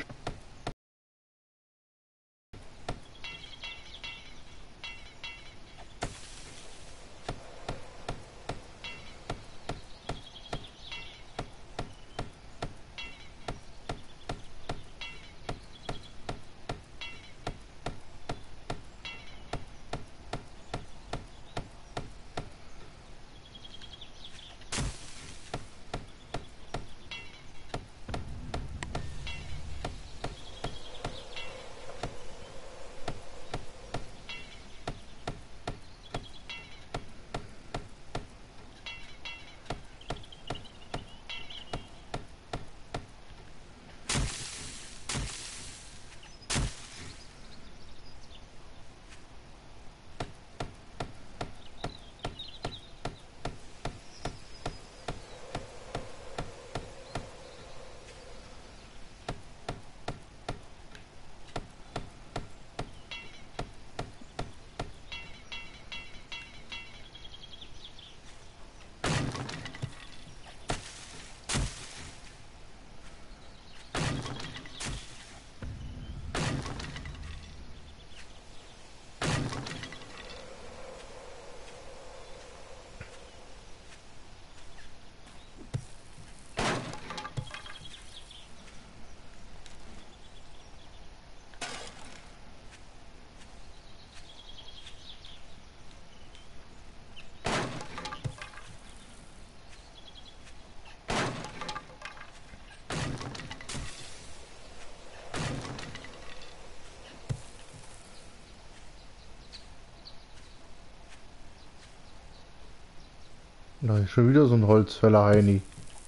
Na, schon wieder so ein Holzfäller Heini.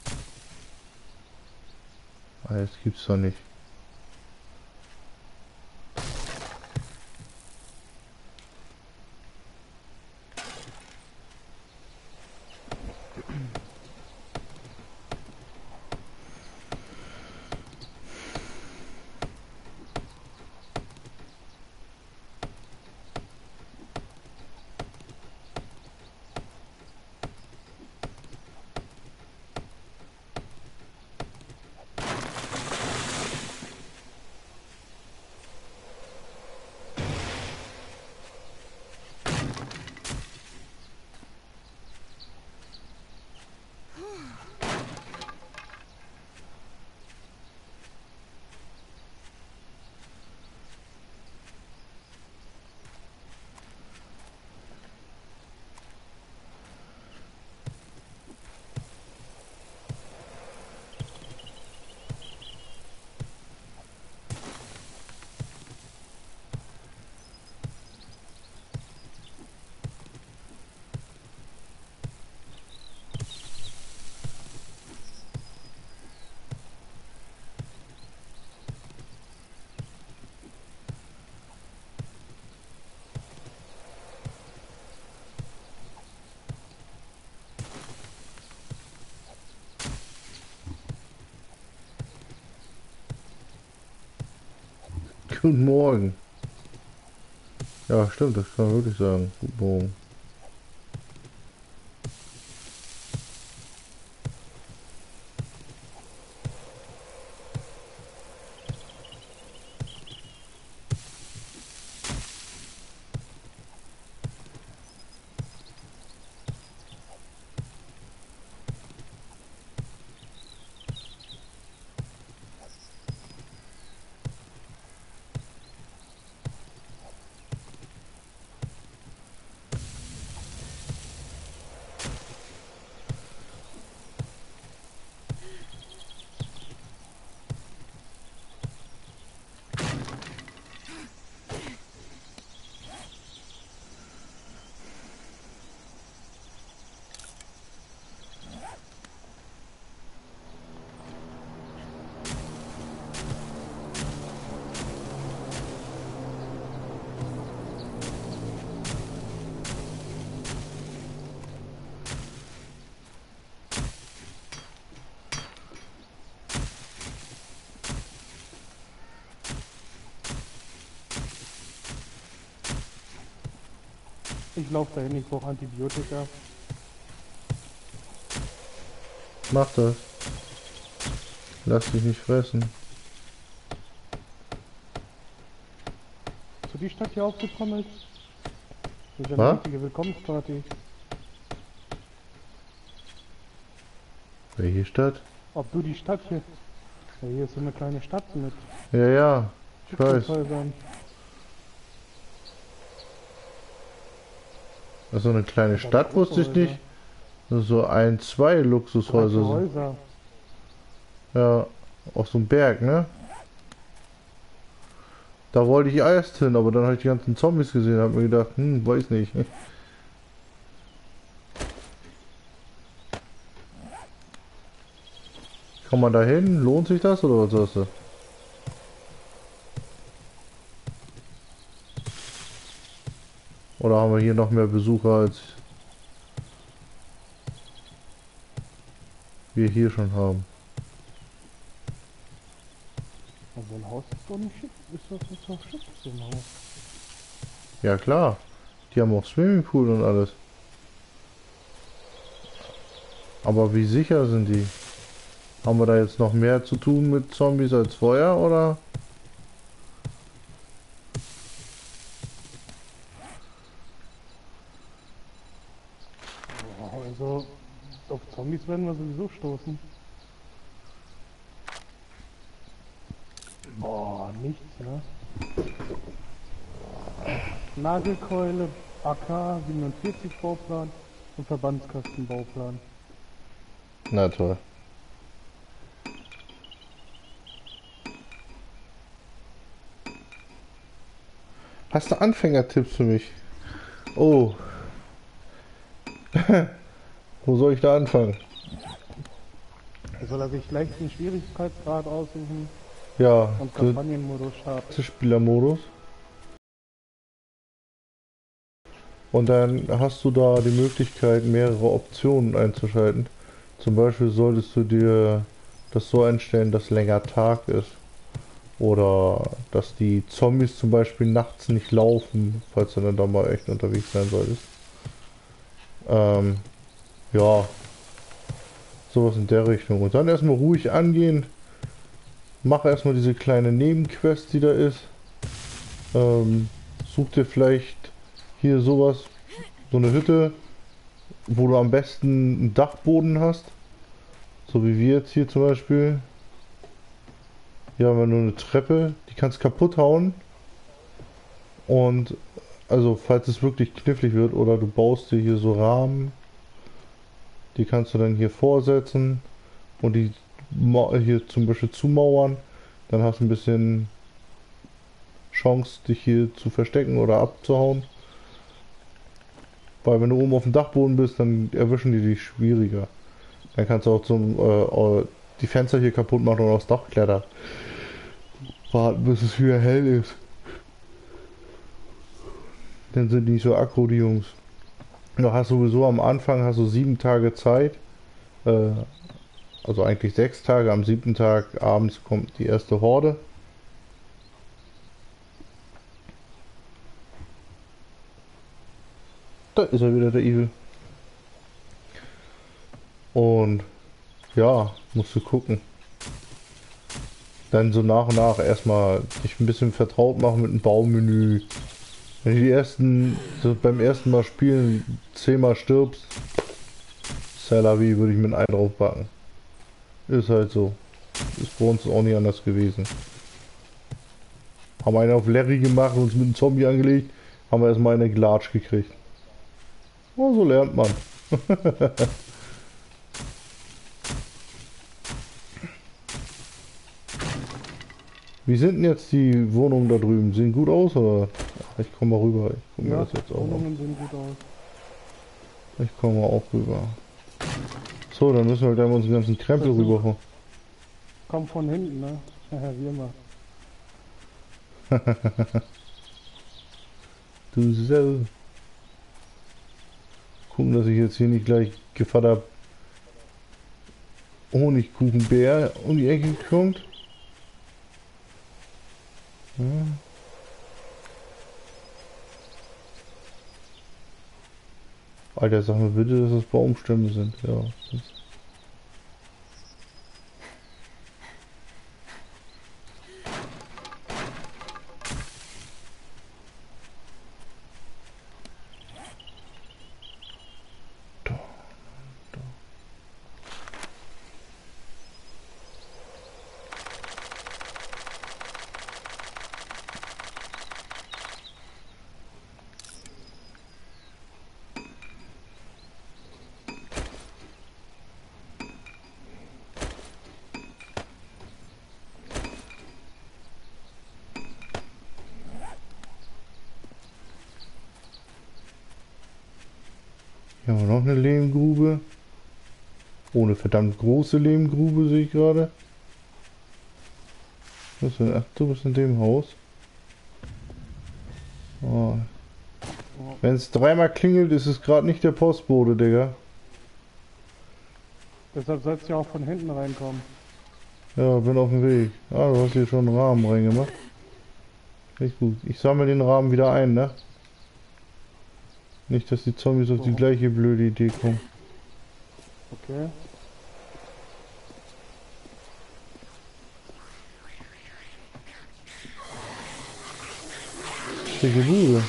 Ah, jetzt gibt's doch nicht. Guten Morgen. Ja, stimmt, das kann man wirklich sagen. Guten Morgen. Ich laufe dahin, ich brauche Antibiotika. Mach das. Lass dich nicht fressen. Hast du die Stadt hier aufgetrommelt? Das ist ja Was? eine richtige Willkommensparty. Welche Stadt? Ob du die Stadt hier... Ja, hier ist so eine kleine Stadt mit Ja, ja. Ich weiß. Luxushäusern. Also eine kleine Stadt wusste ich nicht. Nur so ein, zwei Luxushäuser sind. Häuser. Ja, auf so einem Berg, ne? Da wollte ich erst hin, aber dann habe ich die ganzen Zombies gesehen und habe mir gedacht, weiß nicht. Kann man da hin? Lohnt sich das oder was sagst du? Oder haben wir hier noch mehr Besucher als wir hier schon haben? Also ein Haus ist doch ein Schiff. Ist das nicht doch Schiff, so ein Haus? Ja klar, die haben auch Swimmingpool und alles. Aber wie sicher sind die? Haben wir da jetzt noch mehr zu tun mit Zombies als vorher, oder? Also auf Zombies werden wir sowieso stoßen. Boah, nichts, ne? Nagelkeule, AK 47 Bauplan und Verbandskasten Bauplan. Na toll. Hast du Anfängertipps für mich? Oh. Wo soll ich da anfangen? Soll er sich leichten Schwierigkeitsgrad aussuchen Ja, und Kampagnenmodus starten? Spielermodus. Und dann hast du da die Möglichkeit, mehrere Optionen einzuschalten. Zum Beispiel solltest du dir das so einstellen, dass länger Tag ist. Oder dass die Zombies zum Beispiel nachts nicht laufen, falls du dann da mal echt unterwegs sein solltest. Ja, sowas in der Richtung. Und dann erstmal ruhig angehen. Mach erstmal diese kleine Nebenquest, die da ist. Such dir vielleicht hier sowas, so eine Hütte, wo du am besten einen Dachboden hast. So wie wir jetzt hier zum Beispiel. Hier haben wir nur eine Treppe, die kannst du kaputt hauen. Und also falls es wirklich knifflig wird oder du baust dir hier so Rahmen, die kannst du dann hier vorsetzen und die hier zum Beispiel zumauern. Dann hast du ein bisschen Chance, dich hier zu verstecken oder abzuhauen. Weil wenn du oben auf dem Dachboden bist, dann erwischen die dich schwieriger. Dann kannst du auch die Fenster hier kaputt machen und aufs Dach klettern. Warten, bis es wieder hell ist. Dann sind die nicht so aggro, die Jungs. Du hast sowieso am Anfang hast du 7 Tage Zeit. Also eigentlich 6 Tage. Am 7. Tag abends kommt die erste Horde. Da ist er wieder, der Evil. Und ja, musst du gucken. Dann so nach und nach erstmal dich ein bisschen vertraut machen mit dem Baumenü. Wenn du so beim ersten Mal spielen 10-mal stirbst, c'est la vie, würde ich mit einem drauf packen. Ist halt so. Ist bei uns auch nicht anders gewesen. Haben einen auf Larry gemacht und uns mit einem Zombie angelegt, haben wir erstmal eine Glatsch gekriegt. Oh, so lernt man. Wie sind denn jetzt die Wohnungen da drüben? Sehen gut aus oder? Ach, ich komme mal rüber. Ich gucke mir Ja, das jetzt auch Wohnungen an. sehen gut aus. Ich komme mal auch rüber. So, dann müssen wir halt einmal unseren ganzen Krempel Also, rüber. Kommt von hinten, ne? Ja, wie immer. Du Sau. Gucken, dass ich jetzt hier nicht gleich Gevatter Honigkuchenbär um die Ecke kommt. Ja. Alter, sag mir bitte, dass das Baumstämme sind. Ja. Hier haben wir noch eine Lehmgrube. Oh, eine verdammt große Lehmgrube sehe ich gerade. Was denn? Ach, du bist in dem Haus. Oh. Wenn es dreimal klingelt, ist es gerade nicht der Postbote, Digga. Deshalb sollst du ja auch von hinten reinkommen. Ja, bin auf dem Weg. Ah, du hast hier schon einen Rahmen reingemacht. Echt gut. Ich sammle den Rahmen wieder ein, ne? Nicht, dass die Zombies auf die gleiche blöde Idee kommen. Okay. Dicke Bude.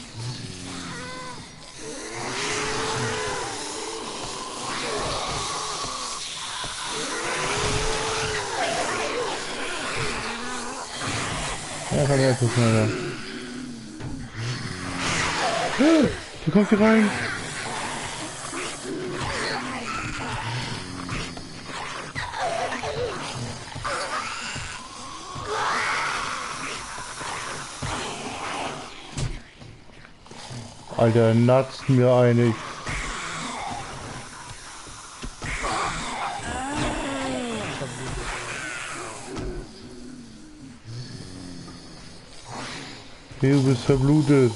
Ja, komm her, guck mal da. Die kommt hier rein. Alter, natzt mir eine. Du bist verblutet.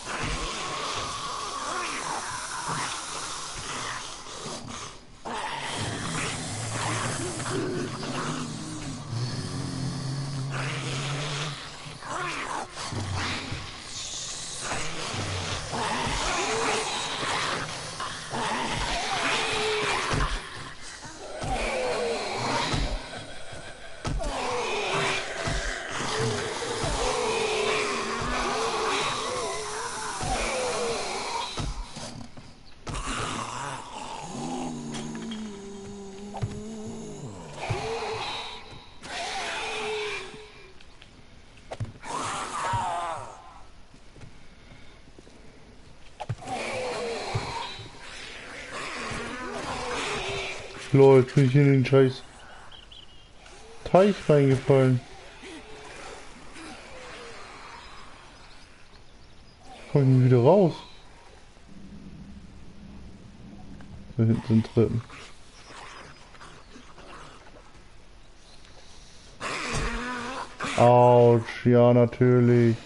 Lol, jetzt bin ich in den scheiß Teich reingefallen. Komm ich nicht wieder raus? Da hinten sind Treppen. Autsch, ja natürlich.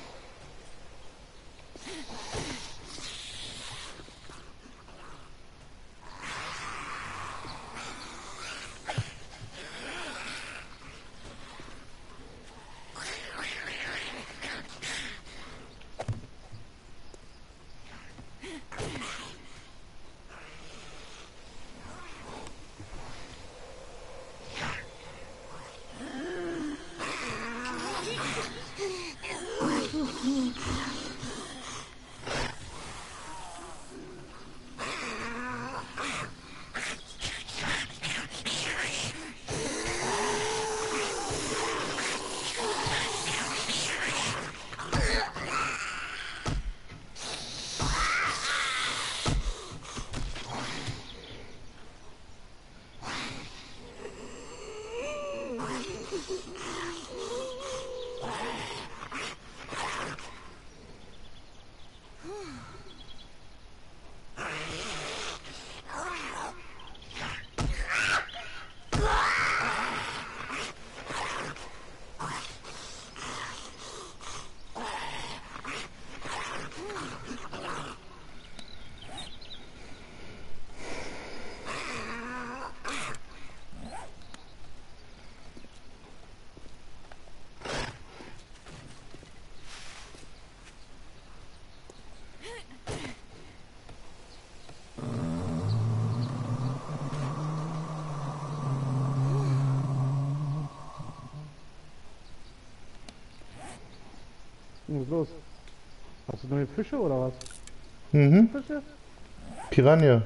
Was ist los? Hast du neue Fische oder was? Mhm. Fische? Piranha.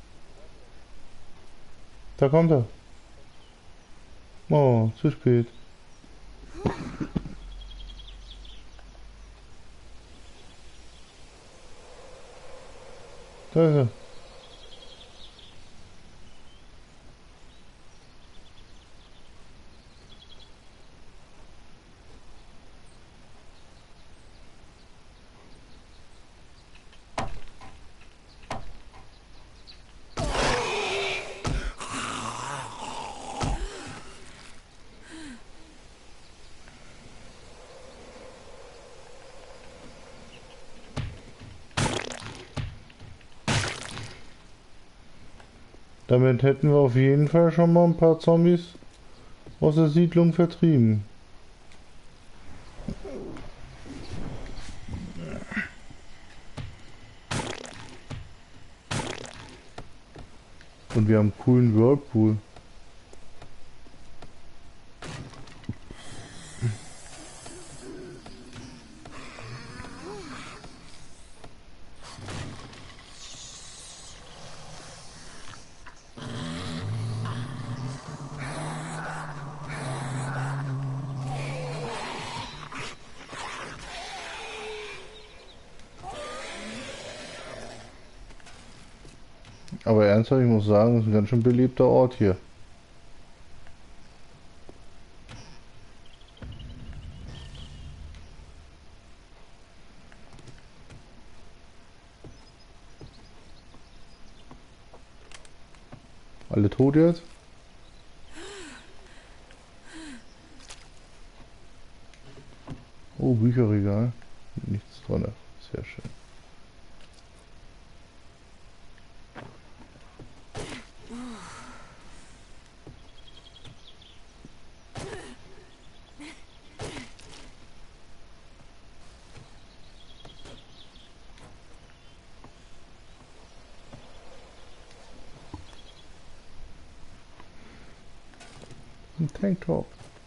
Da kommt er. Oh, zu spät. Da ist er. Damit hätten wir auf jeden Fall schon mal ein paar Zombies aus der Siedlung vertrieben. Und wir haben einen coolen Whirlpool. Aber ernsthaft, ich muss sagen, das ist ein ganz schön beliebter Ort hier. Alle tot jetzt? Oh, Bücherregal. Nichts dran. Sehr schön. Ein Tanktop.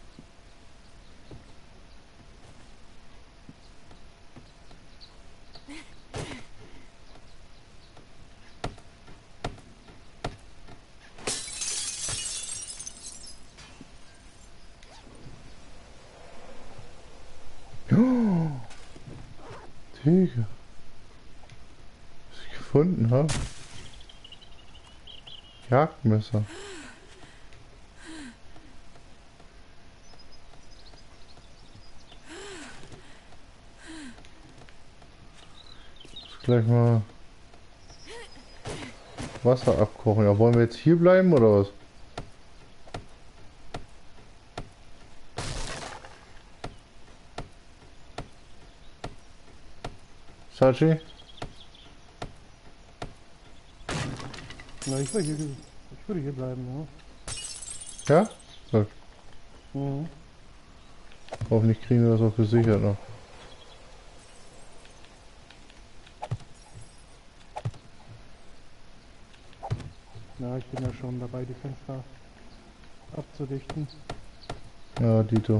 Oh, Digga. Was ich gefunden habe. Jagdmesser. Gleich mal Wasser abkochen. Ja, wollen wir jetzt hier bleiben oder was? Sachi? Na, ich würde hier bleiben, Ja? Gut. ja. Mhm. Hoffentlich kriegen wir das auch gesichert noch. Ja, ich bin ja schon dabei, die Fenster abzudichten. Ja, Dito.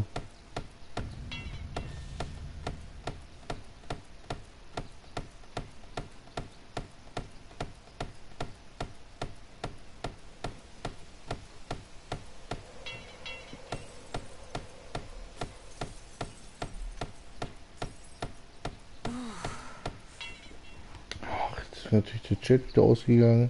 Ach, jetzt ist natürlich der Chat wieder ausgegangen.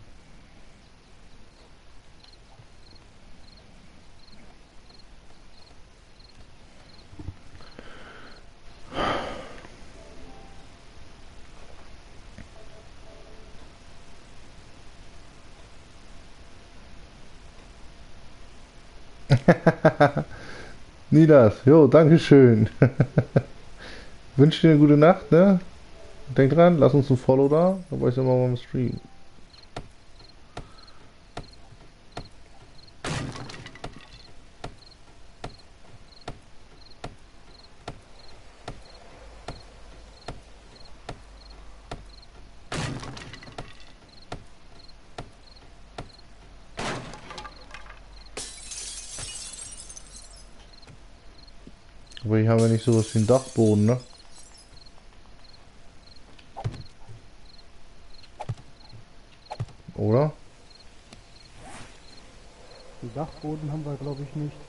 Nidas, jo, dankeschön. Wünsche dir eine gute Nacht, ne? Denk dran, lass uns ein Follow da, dann weiß ich immer beim Stream. Aber hier haben wir nicht sowas wie einen Dachboden, ne? Den Dachboden haben wir, glaube ich, nicht.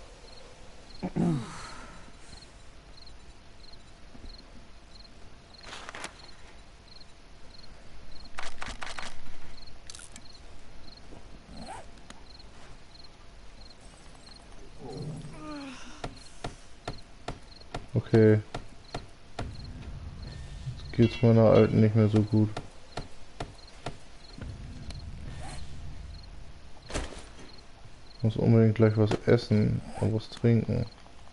Okay. Jetzt geht's meiner Alten nicht mehr so gut. Muss unbedingt gleich was essen und was trinken.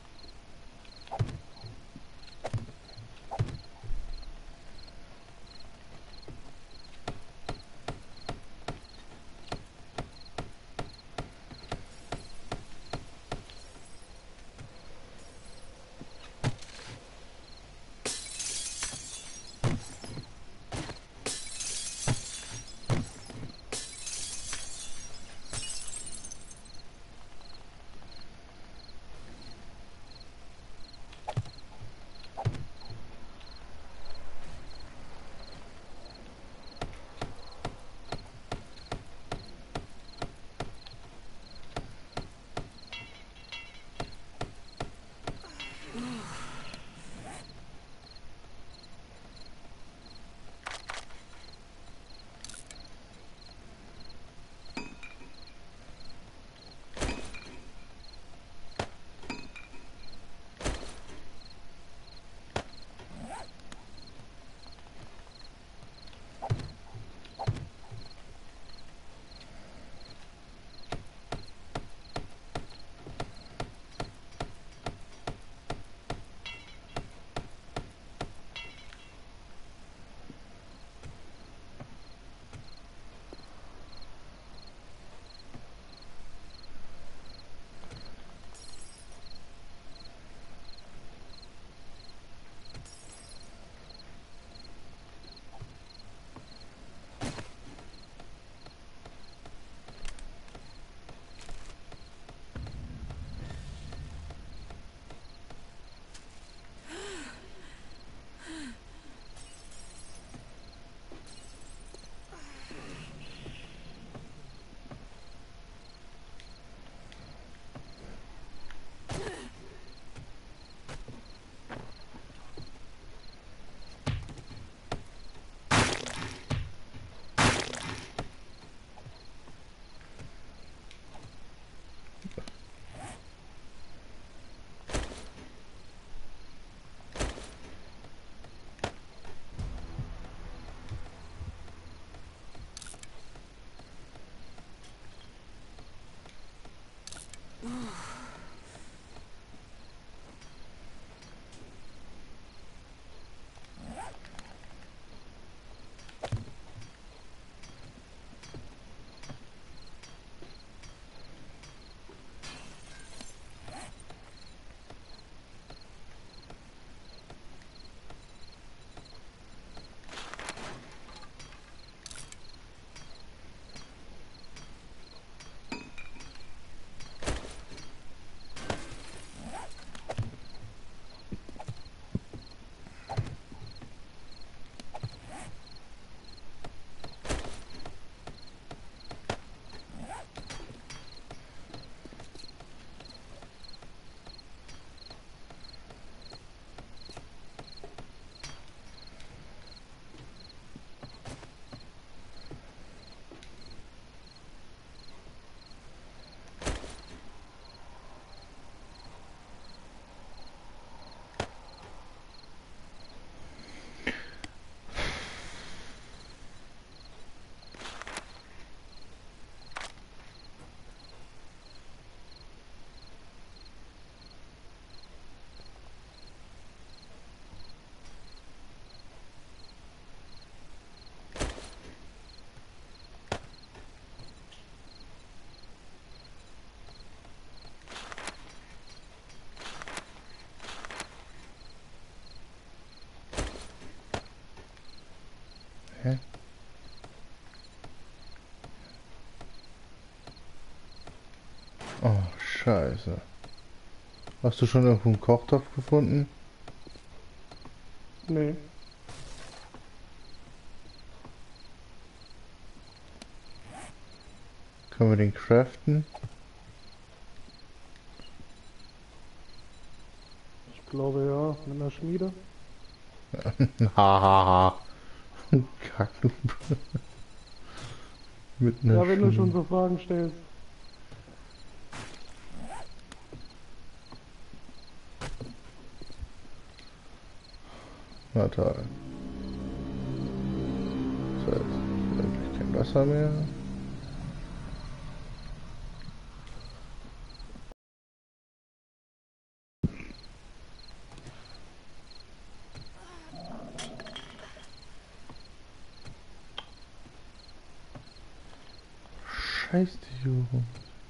Hä? Oh, scheiße. Hast du schon irgendwo einen Kochtopf gefunden? Nee. Können wir den craften? Glaube ja, mit einer Schmiede. Hahaha. Kacke. Mit einer Ja, wenn du schon Schmiede. so Fragen stellst. Na toll. So, jetzt eigentlich kein Wasser mehr. Scheiß dich, Juro.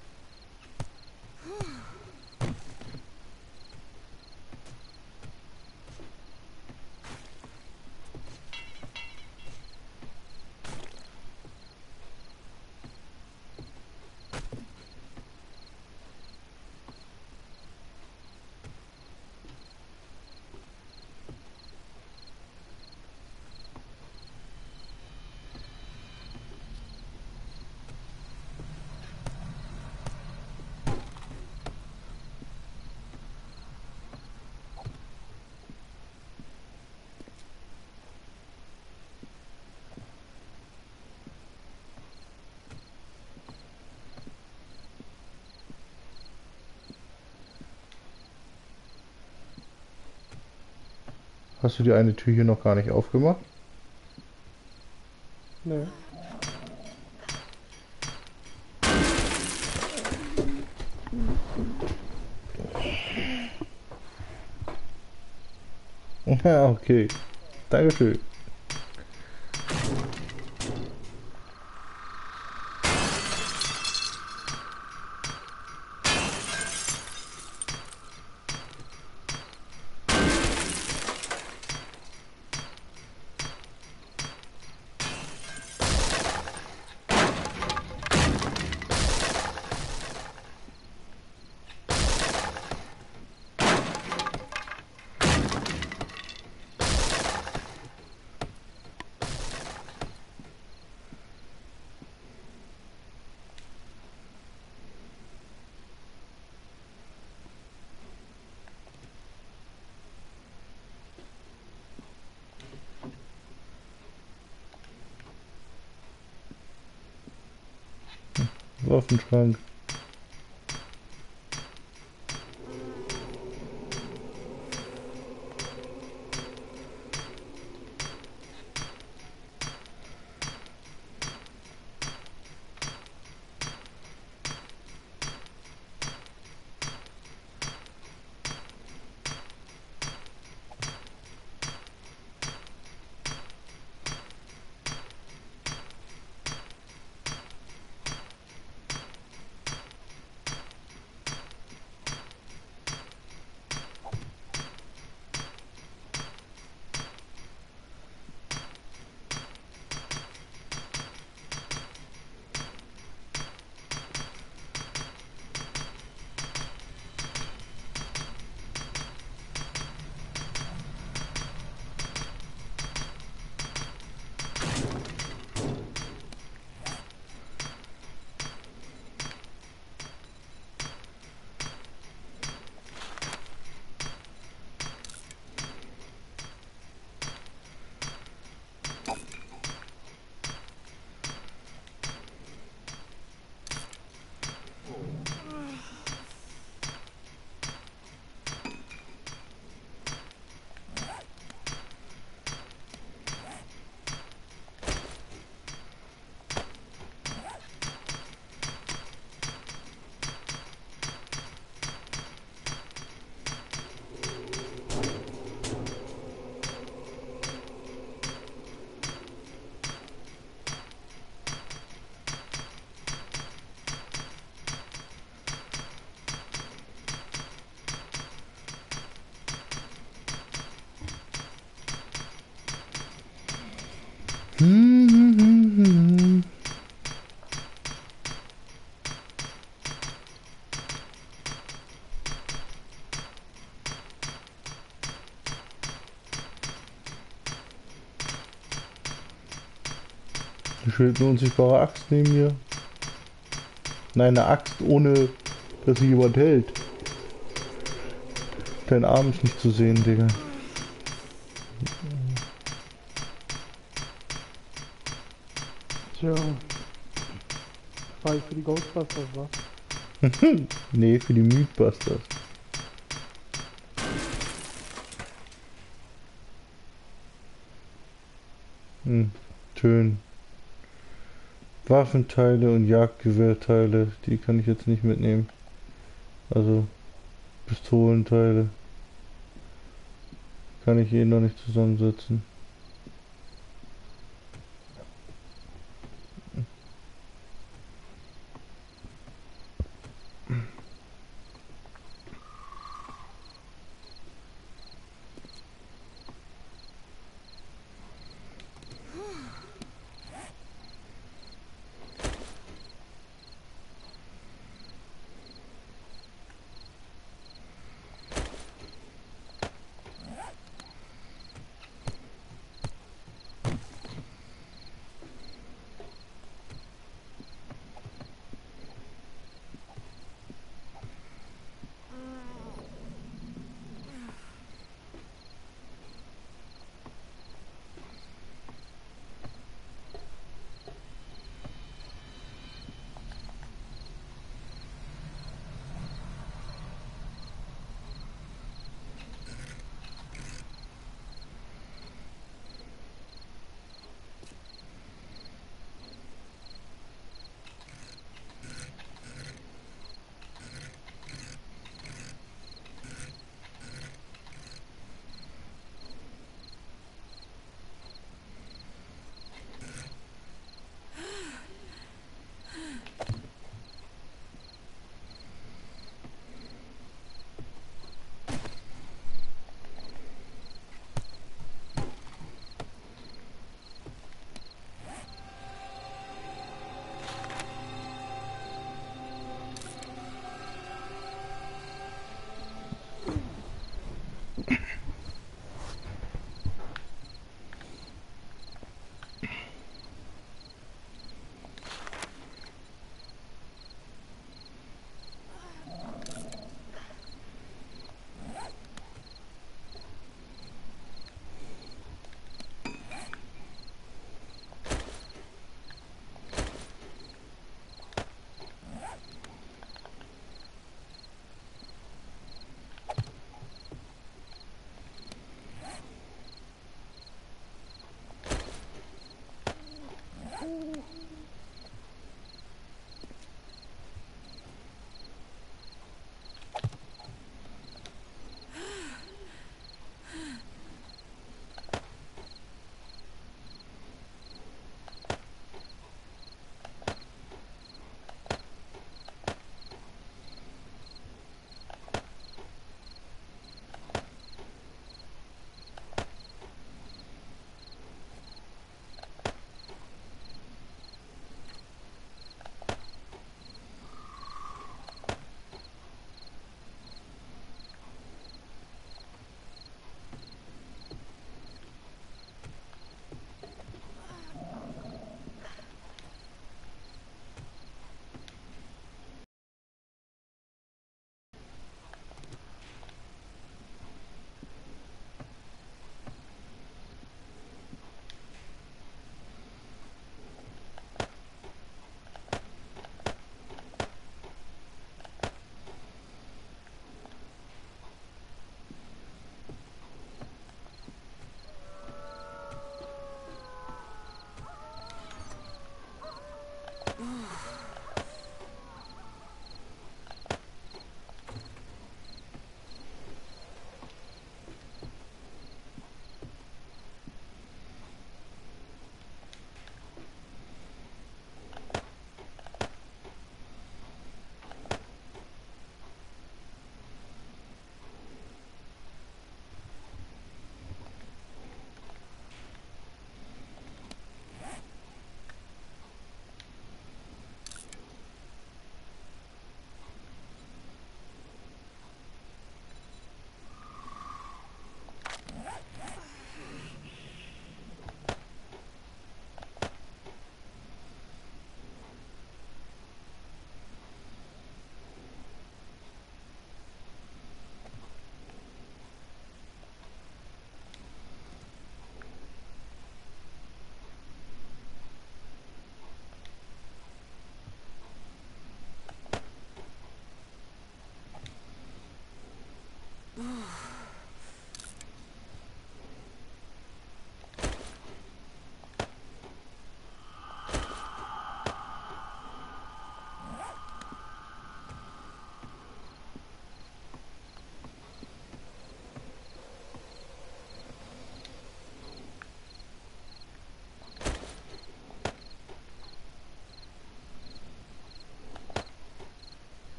Hast du die eine Tür hier noch gar nicht aufgemacht? Nee. Ja, okay. Dankeschön. Waffenschrank. Da steht eine unsichtbare Axt neben mir. Nein, eine Axt ohne, dass sie jemand hält. Dein Arm ist nicht zu sehen, Digga. Tja. Fahr ich für die Ghostbusters, was? Nee, für die Mythbusters. Schön. Waffenteile und Jagdgewehrteile, die kann ich jetzt nicht mitnehmen. Also Pistolenteile kann ich eh noch nicht zusammensetzen.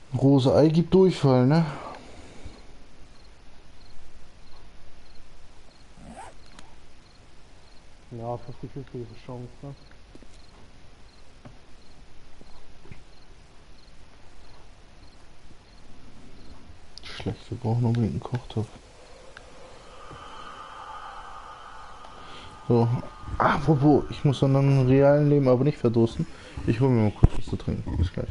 Rose Ei gibt Durchfall, ne? Ja, 50-50 Chance, ne? Schlecht, wir brauchen unbedingt einen Kochtopf. So. Apropos, ich muss dann im realen Leben aber nicht verdursten. Ich hole mir mal kurz was zu trinken. Bis gleich.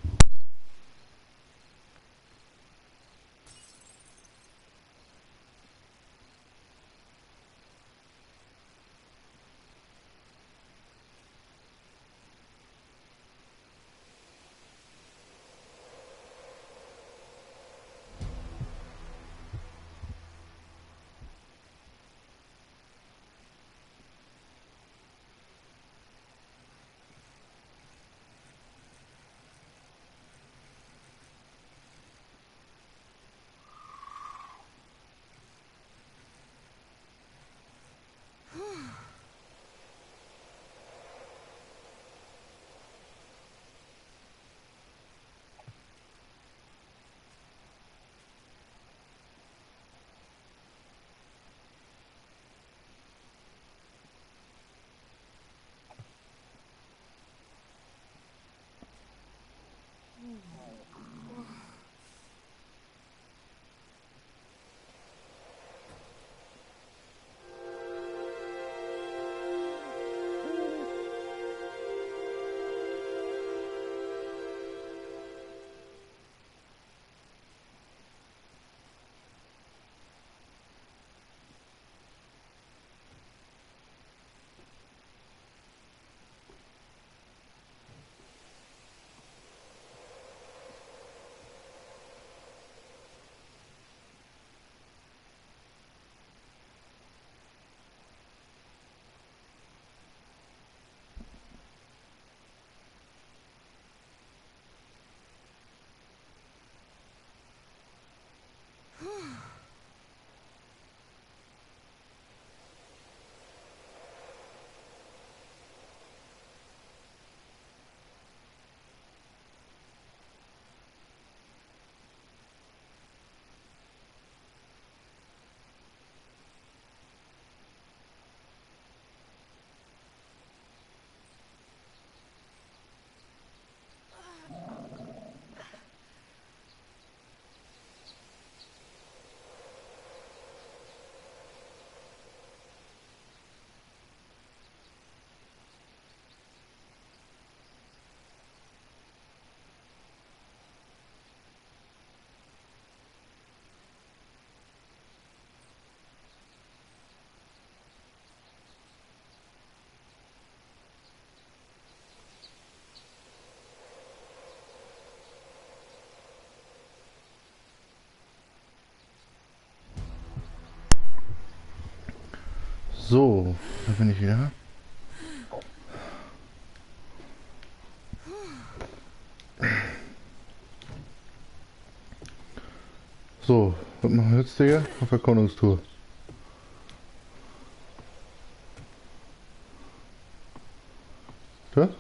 So, da bin ich wieder. So, was machen wir jetzt, Digga? Auf Erkundungstour. Ja?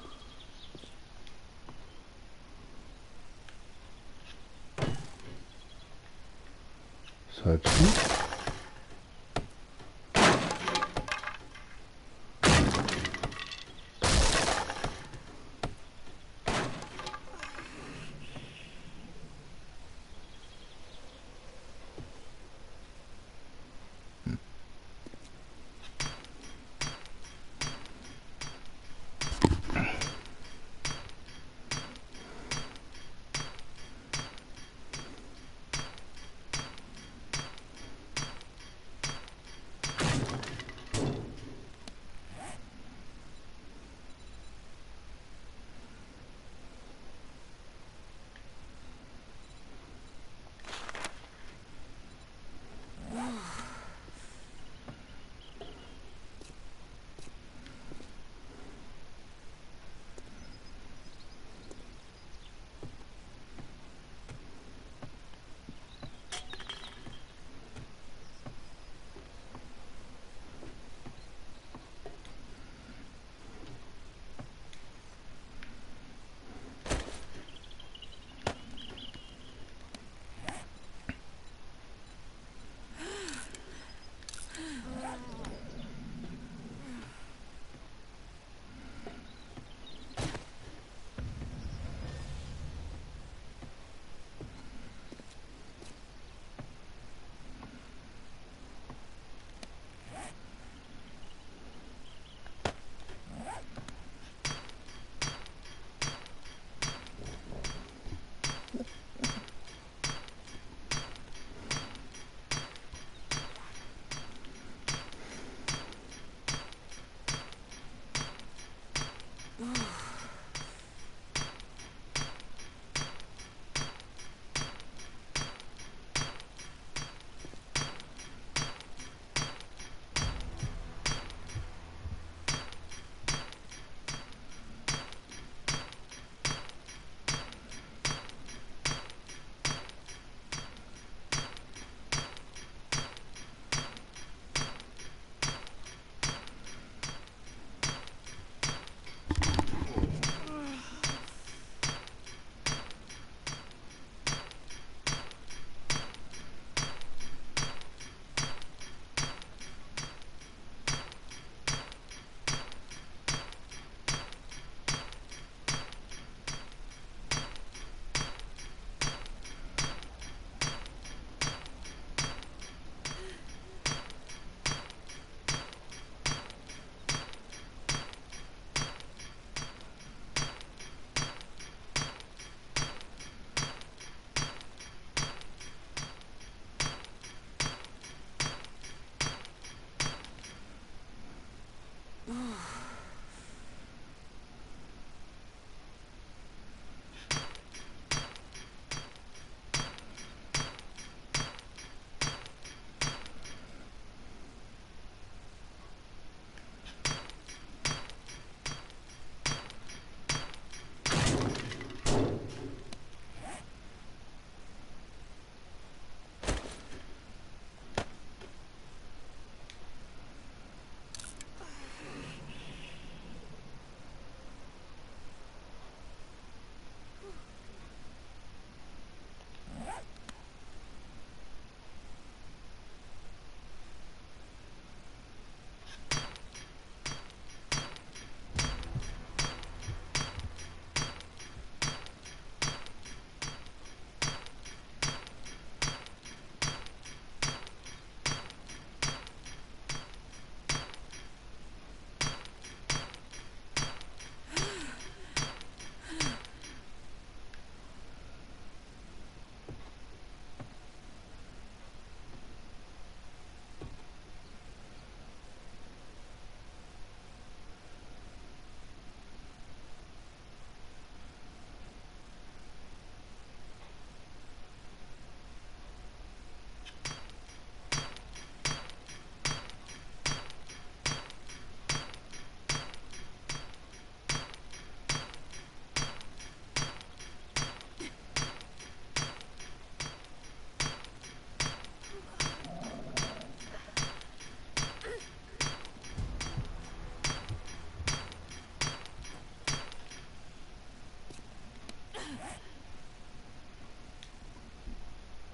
Ist halt gut.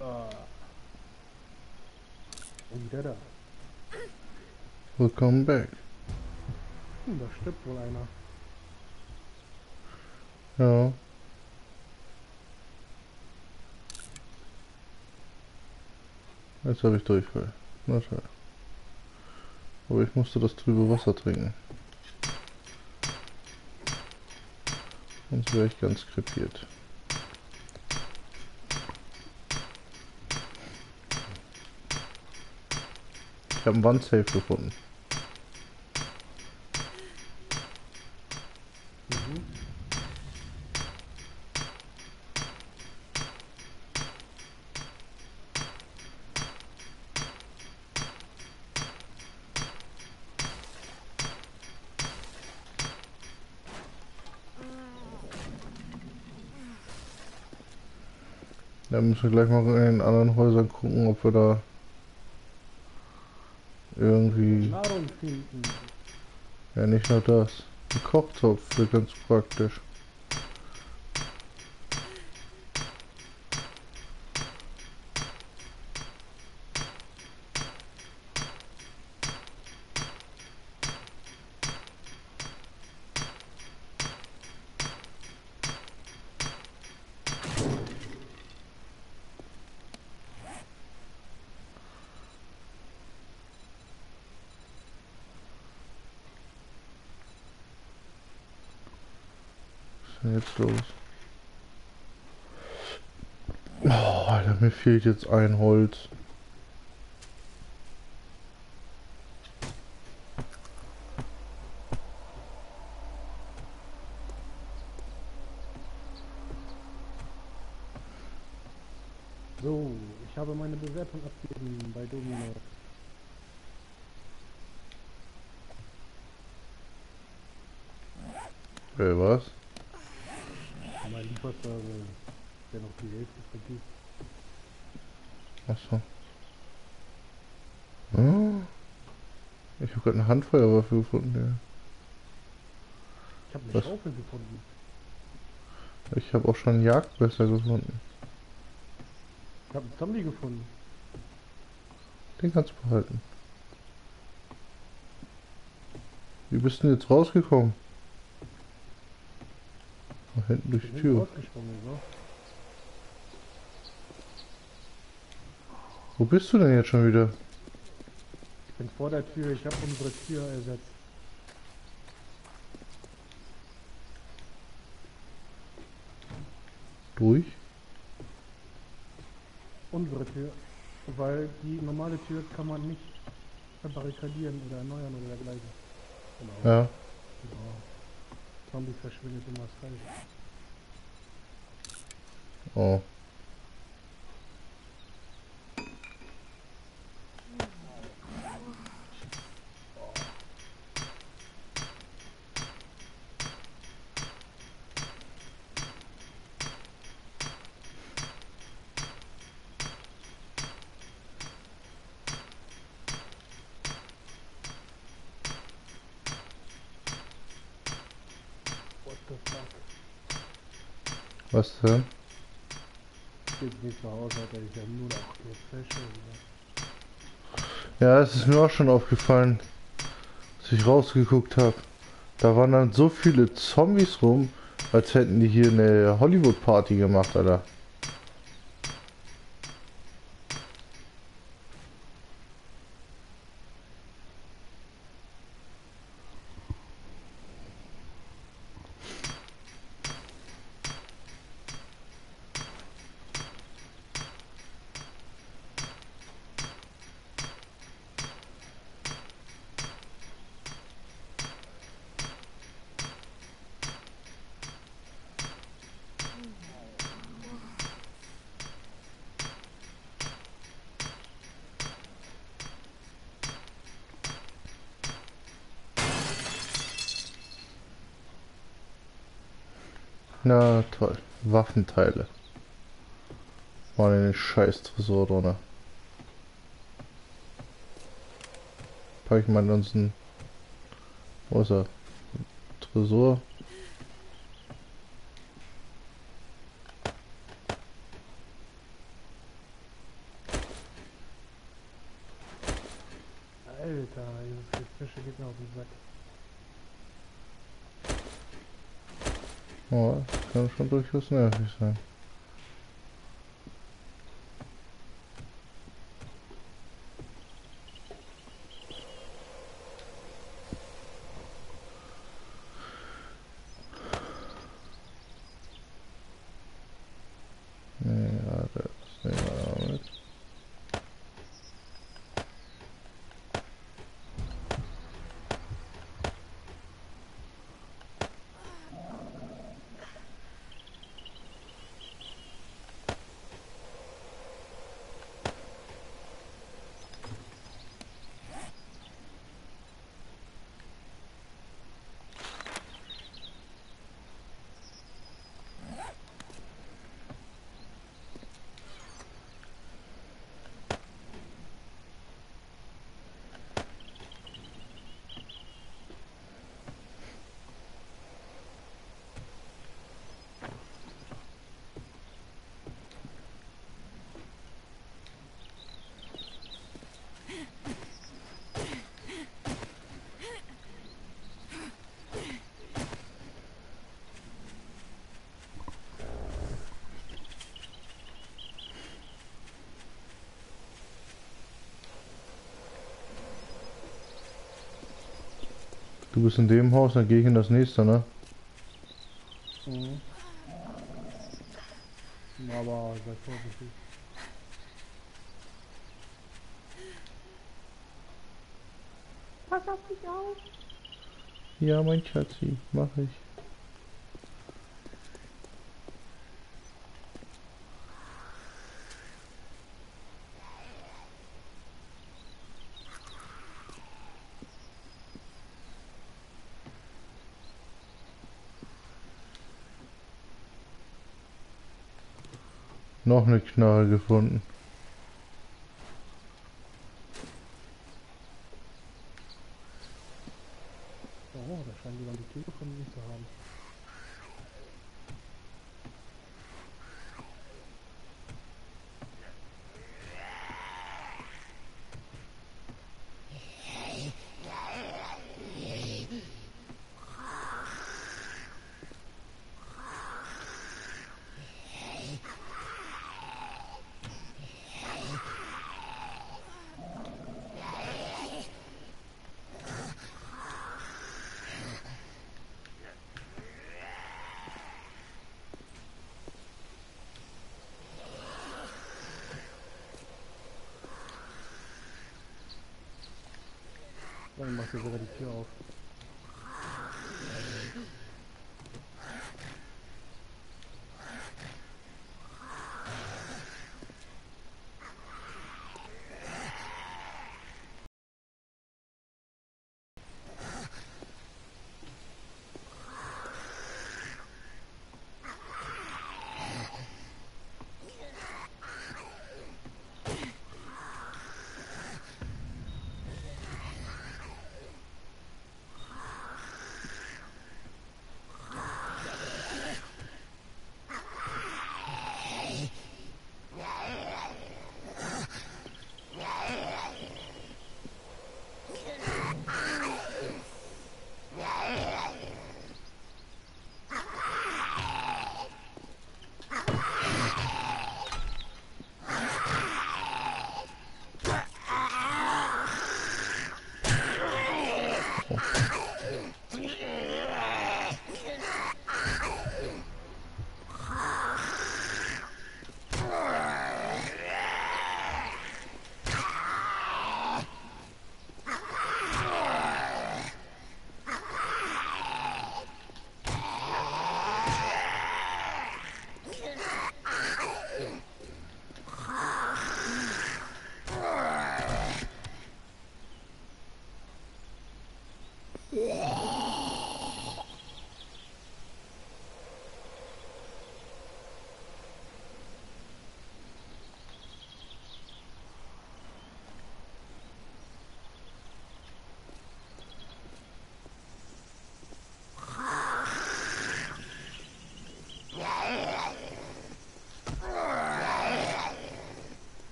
Ah, wieder da. Welcome back. Da stirbt wohl einer. Ja. Jetzt habe ich Durchfall. Na toll. Aber ich musste das trübe Wasser trinken. Sonst wäre ich ganz krepiert. Ich habe einen Wandsafe gefunden. Mhm. Da müssen wir gleich mal in den anderen Häusern gucken, ob wir da irgendwie... Nahrung finden. Ja, nicht nur das. Ein Kochtopf wäre ganz praktisch. Was ist denn jetzt los? Oh, Alter, mir fehlt jetzt ein Holz. So, ich habe meine Bewertung abgegeben bei Domino. Was? Mein Lieferserver, der noch die Hälfte vergisst. Achso. Oh, ich habe gerade eine Handfeuerwaffe gefunden, Ich habe eine Was? Schaufel gefunden. ja. Ich habe auch schon ein Jagdmesser gefunden. Ich habe einen Zombie gefunden. Den kannst du behalten. Wie bist du denn jetzt rausgekommen? Da hinten durch Ich die bin Tür. rausgesprungen, so. Wo bist du denn jetzt schon wieder? Ich bin vor der Tür, ich habe unsere Tür ersetzt. Durch? Unsere Tür. Weil die normale Tür kann man nicht verbarrikadieren oder erneuern oder dergleichen. Genau. Ja. Genau. Zombies verschwindet immer das Falsche. Oh. What the fuck? Was denn? Sieht nicht so aus, als hätte ich ja nur noch jetzt Fische. Ja, es ist mir auch schon aufgefallen, als ich rausgeguckt habe. Da waren dann so viele Zombies rum, als hätten die hier eine Hollywood-Party gemacht, Alter. Na toll. Waffenteile. Mal in den scheiß Tresor drunter. Pack ich mal in unseren... Wo ist er? Tresor. Alter, dieses Gefische geht mir auf den Sack. Oh, das kann schon durchaus nervig sein. Ja, das nehmen wir damit. Du bist in dem Haus, dann gehe ich in das nächste, ne? Mhm. Aber sei vorsichtig. Pass auf dich auf! Ja, mein Schatzi, mach ich. Noch eine Knarre gefunden. Oh, da scheint jemand die Tür gefunden zu haben. Dann macht ihr sogar die Tür auf.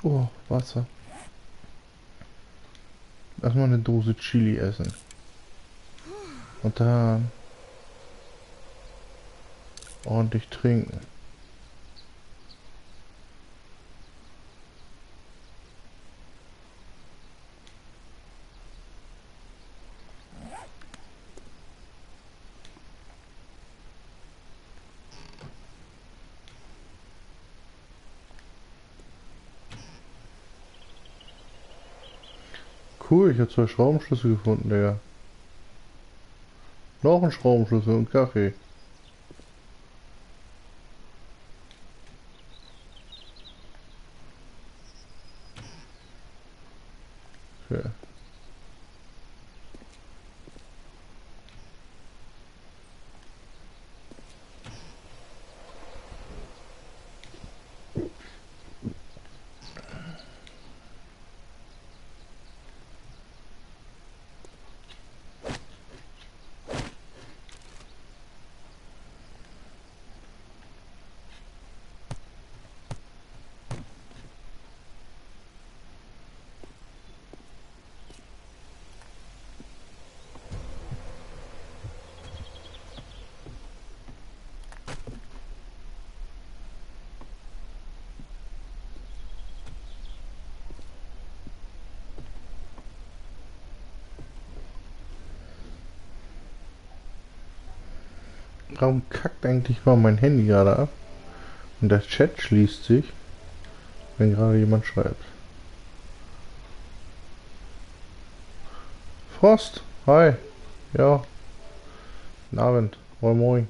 Oh, Wasser. Erstmal eine Dose Chili essen. Und dann ordentlich trinken. Cool, ich habe 2 Schraubenschlüssel gefunden, Digga. Noch ein Schraubenschlüssel und Kaffee. Okay. Warum kackt eigentlich mal mein Handy gerade ab? Und der Chat schließt sich, wenn gerade jemand schreibt. Frost, hi. Ja, guten Abend. Moin moin.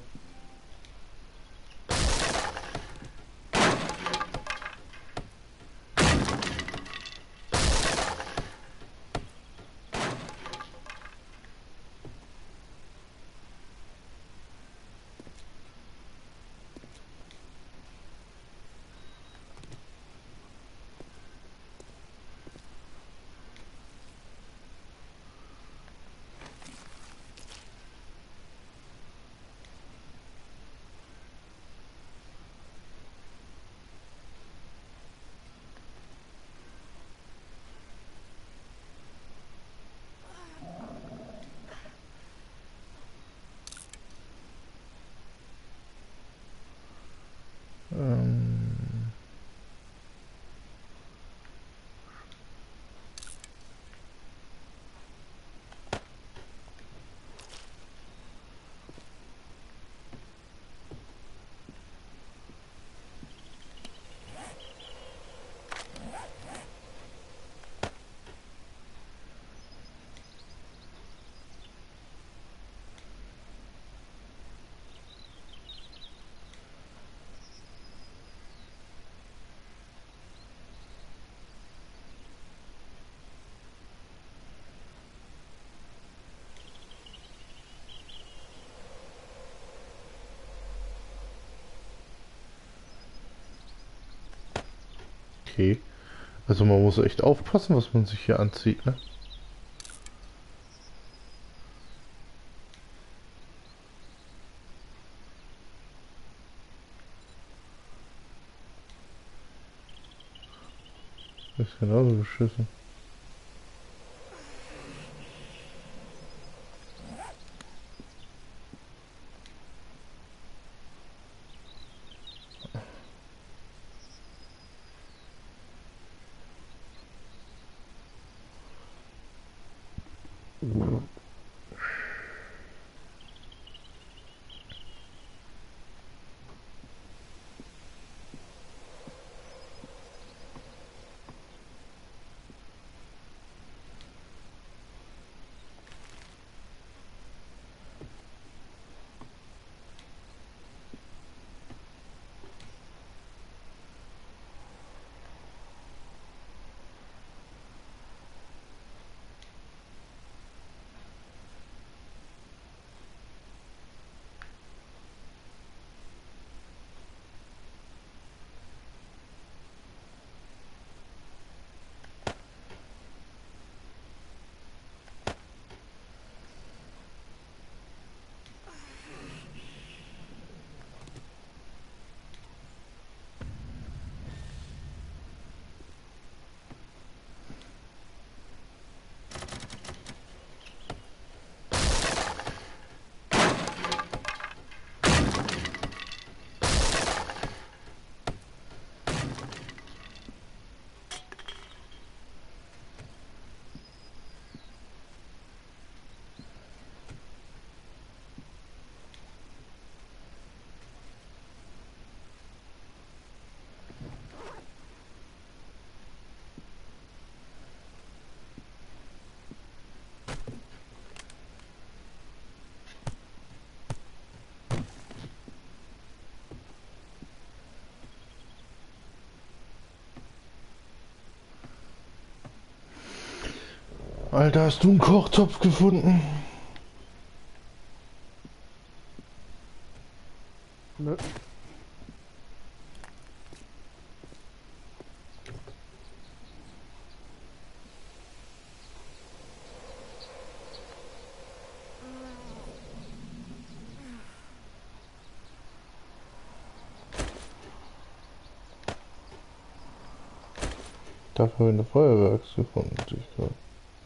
Ähm, okay. Also man muss echt aufpassen, was man sich hier anzieht, ne? Ist genauso beschissen. Alter, hast du einen Kochtopf gefunden? Nö. Dafür habe ich eine Feuerwerks gefunden. Sehe ich grad.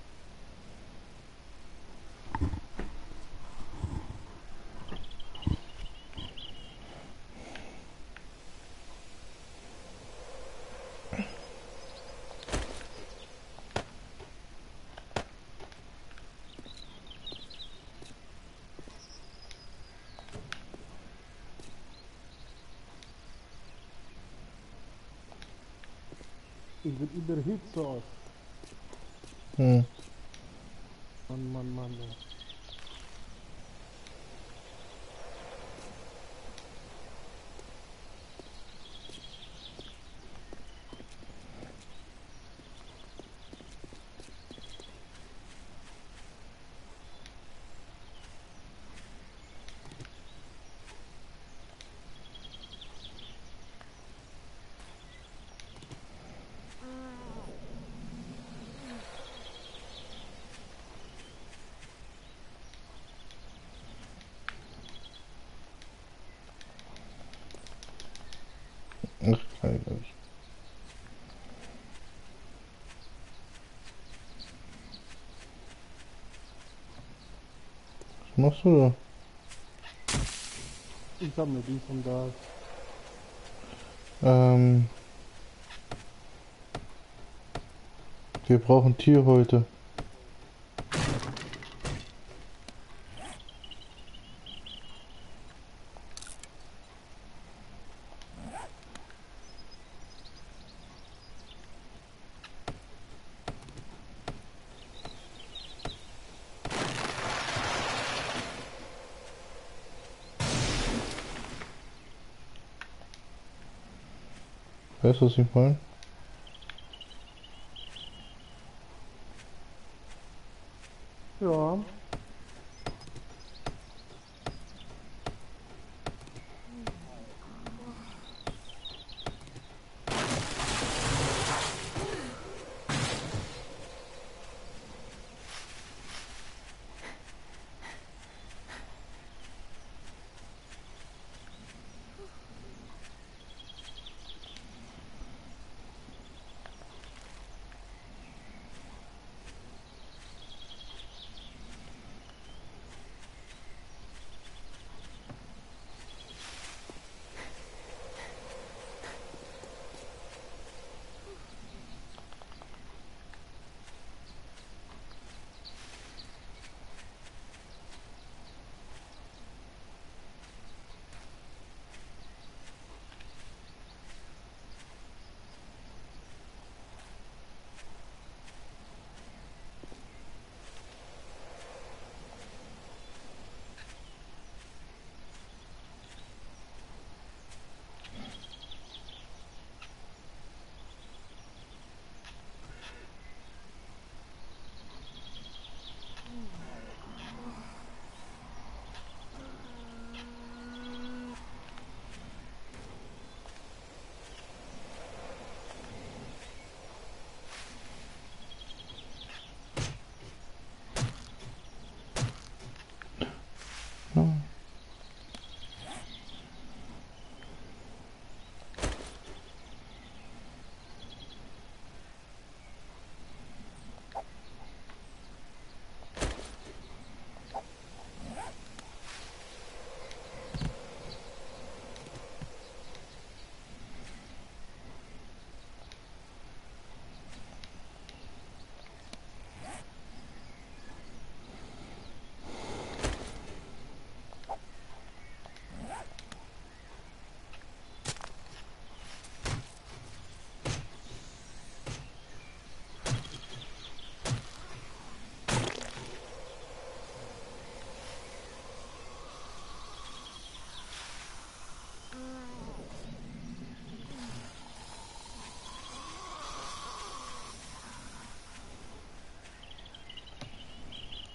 Ich bin überhitzt aus. Hm. Mann, Mann, Mann. Ey. Ach, kann ich nicht. Was machst du da? Ich sammle dies und das. Ähm, wir brauchen Tier heute. Weißt du, was ich meine? Ja.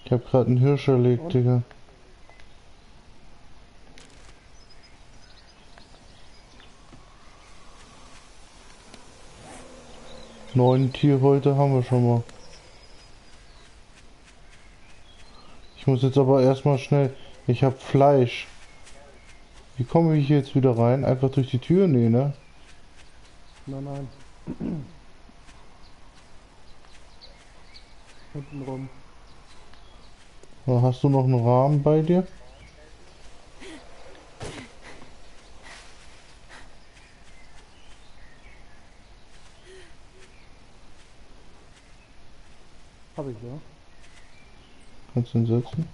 Ich habe gerade einen Hirsch erlegt, Und? Digga. Neun Tierhäute haben wir schon mal. Ich muss jetzt aber erstmal schnell. Ich habe Fleisch. Wie komme ich hier jetzt wieder rein? Einfach durch die Tür? Nee, ne? Nein, nein. Hinten rum. Oder hast du noch einen Rahmen bei dir? Habe ich ja. Kannst du ihn setzen?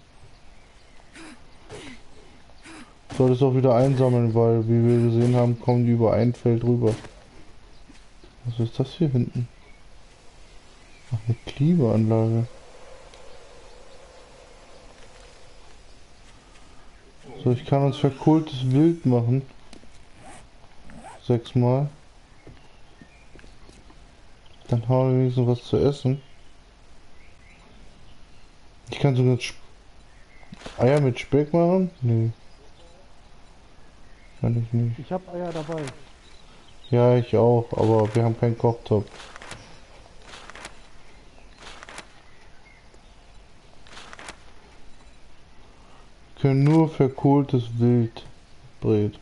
Solltest auch wieder einsammeln, weil, wie wir gesehen haben, kommen die über ein Feld rüber. Was ist das hier hinten? Ach, eine Klimaanlage. So, ich kann uns verkohltes Wild machen. 6-mal. Dann haben wir wenigstens was zu essen. Ich kann sogar Eier mit Speck machen? Nee. Kann ich nicht. Ich habe Eier dabei. Ja, ich auch, aber wir haben keinen Kochtopf. Wir können nur verkohltes Wild brät.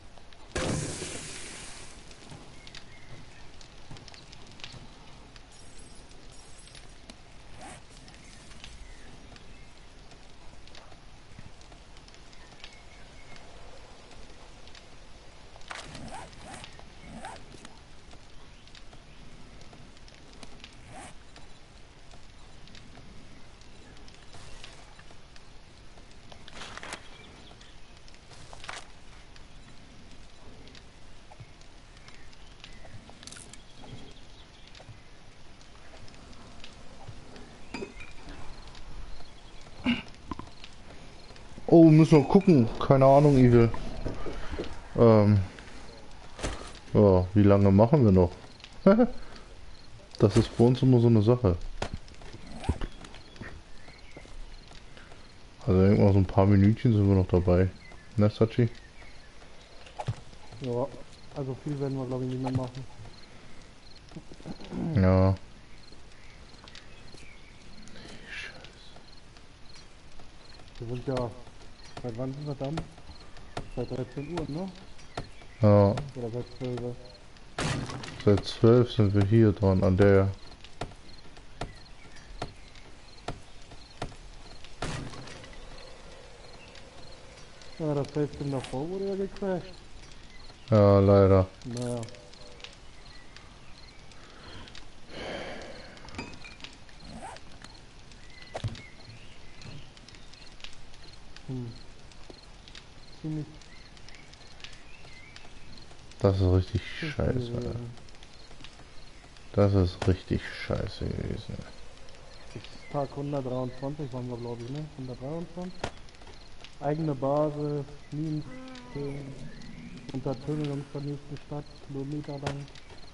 Oh, müssen wir gucken. Keine Ahnung, Igel. Ähm, ja, wie lange machen wir noch? Das ist bei uns immer so eine Sache. Also irgendwann so ein paar Minütchen sind wir noch dabei. Ne, Sachi? Ja. Also viel werden wir glaube ich nicht mehr machen. Ja. Wir sind ja. Seit wann sind wir dann? Seit 13 Uhr, ne? Ja, Oder seit 12 Uhr. seit 12 sind wir hier dran, an der. Ja, das Hälfte davor wurde ja gecrashed. Ja, leider. Naja. Ziemlich Das ist richtig schlecht scheiße. gewesen. Das ist richtig scheiße gewesen. Bis Tag 123 waren wir glaube ich, ne? 123. Eigene Basis, Minen, Untertönung zur nächsten Stadt, Kilometer lang.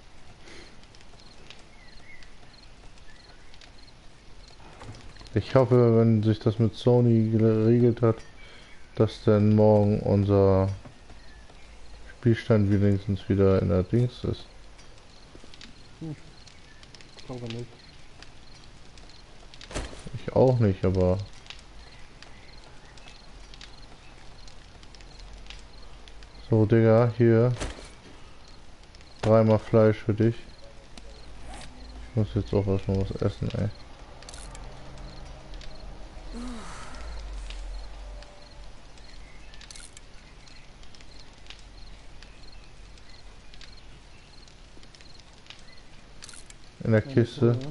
Ich hoffe, wenn sich das mit Sony geregelt hat, dass dann morgen unser Spielstand wenigstens wieder in der Dings ist. Ich glaube nicht. Ich auch nicht, aber so, Digga, hier 3-mal Fleisch für dich. Ich muss jetzt auch erstmal was essen, ey. In der Kiste. Ja.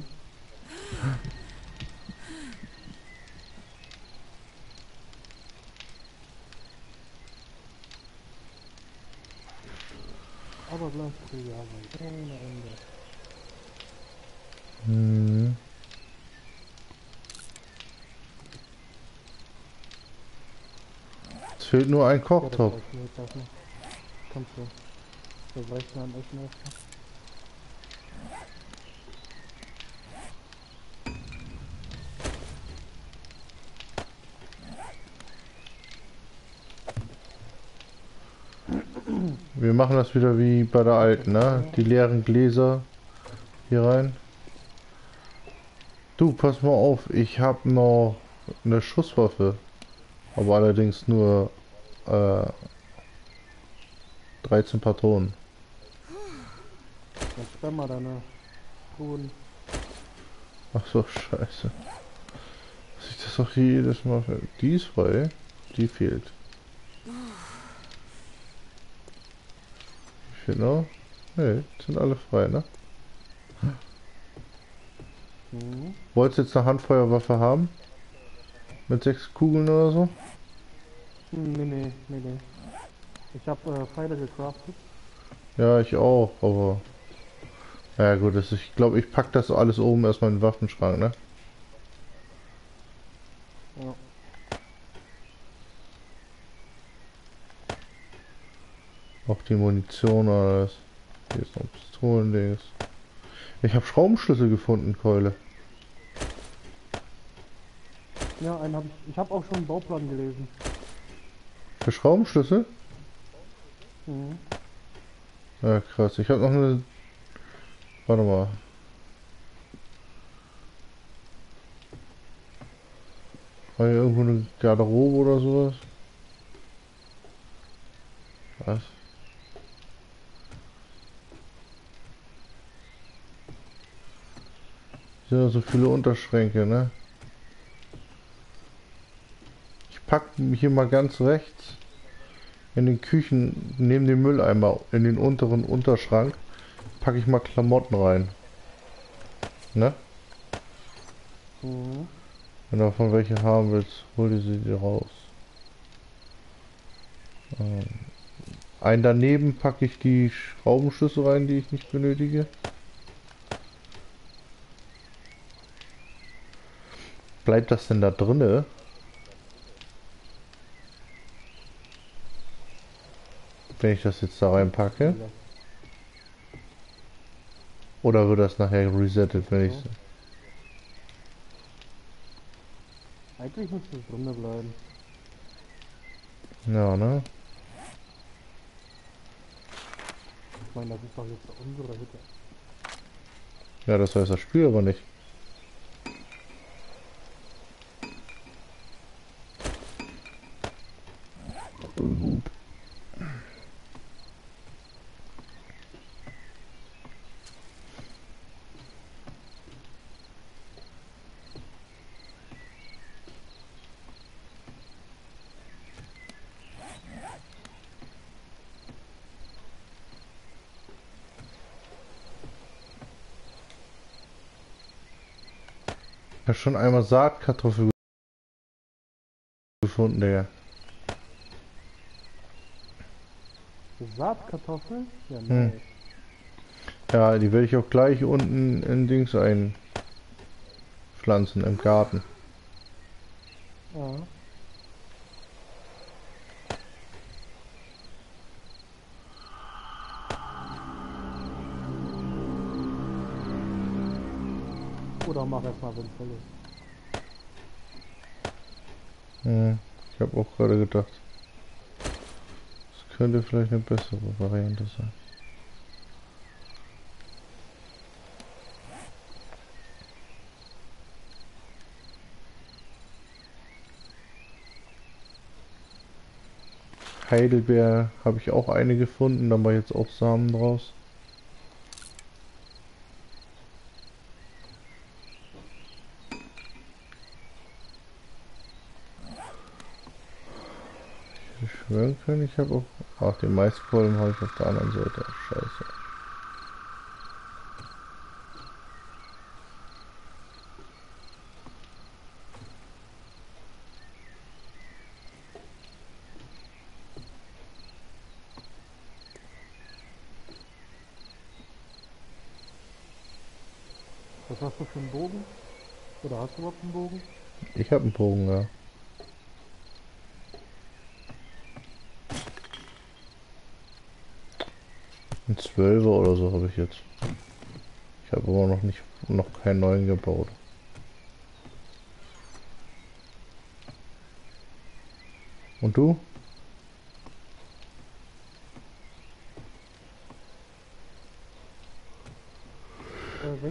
Aber Glasträger haben wir ohne Ende. Hm. Es fehlt nur ein Ja, das Kochtopf. reicht mir jetzt erstmal. Kannst du. Das reicht mir am Essen erstmal. Wir machen das wieder wie bei der alten, ne? Die leeren Gläser hier rein. Du, pass mal auf, ich habe noch eine Schusswaffe. Aber allerdings nur äh, 13 Patronen. Dann sperr mal deine Truhen. Ach so, scheiße. Dass ich das auch jedes Mal... Die ist frei. Die fehlt. Wie fehlt noch? Ne, sind alle frei, ne? Mhm. Wolltest du jetzt eine Handfeuerwaffe haben? Mit 6 Kugeln oder so? Nee. Ich habe Pfeile gecraftet. Ja, ich auch, aber... Ja gut, ich glaube, ich pack das alles oben erstmal in den Waffenschrank, ne? Ja. Auch die Munition alles. Hier ist noch ein Pistolendings. Ich habe Schraubenschlüssel gefunden, Keule. Ja, einen habe ich. Ich habe auch schon einen Bauplan gelesen. Für Schraubenschlüssel? Mhm. Ja, krass. Ich habe noch eine... Warte mal. War hier irgendwo eine Garderobe oder sowas? Was? Hier sind ja so viele Unterschränke, ne? Ich pack hier mal ganz rechts in den Küchen neben dem Mülleimer in den unteren Unterschrank packe ich mal Klamotten rein, ne? Mhm. Wenn du davon welche haben willst, hol sie dir raus. Einen daneben packe ich die Schraubenschlüssel rein, die ich nicht benötige. Bleibt das denn da drinne? Wenn ich das jetzt da reinpacke? Ja. Oder wird das nachher resettet, wenn ich... So. Eigentlich müsste es drinnen bleiben. Ja, ne? Ich meine, das ist doch jetzt unsere Hütte. Ja, das weiß das Spiel aber nicht. Ich habe schon einmal Saatkartoffel gefunden, Digga. Saatkartoffel? Ja, Hm. nice. Ja, die werde ich auch gleich unten in Dings einpflanzen im Garten. Ja. Oder mach erstmal, wenn es voll ist. Hm. Ich habe auch gerade gedacht, das könnte vielleicht eine bessere Variante sein. Heidelbeer habe ich auch eine gefunden, da mache ich jetzt auch Samen draus. Ich schwören können, ich habe auch... Ach, den Maiskolben habe ich auf der anderen Seite. Scheiße. Was hast du für einen Bogen? Oder hast du überhaupt einen Bogen? Ich habe einen Bogen, ja. Ein 12er oder so habe ich jetzt. Ich habe aber noch keinen neuen gebaut. Und du?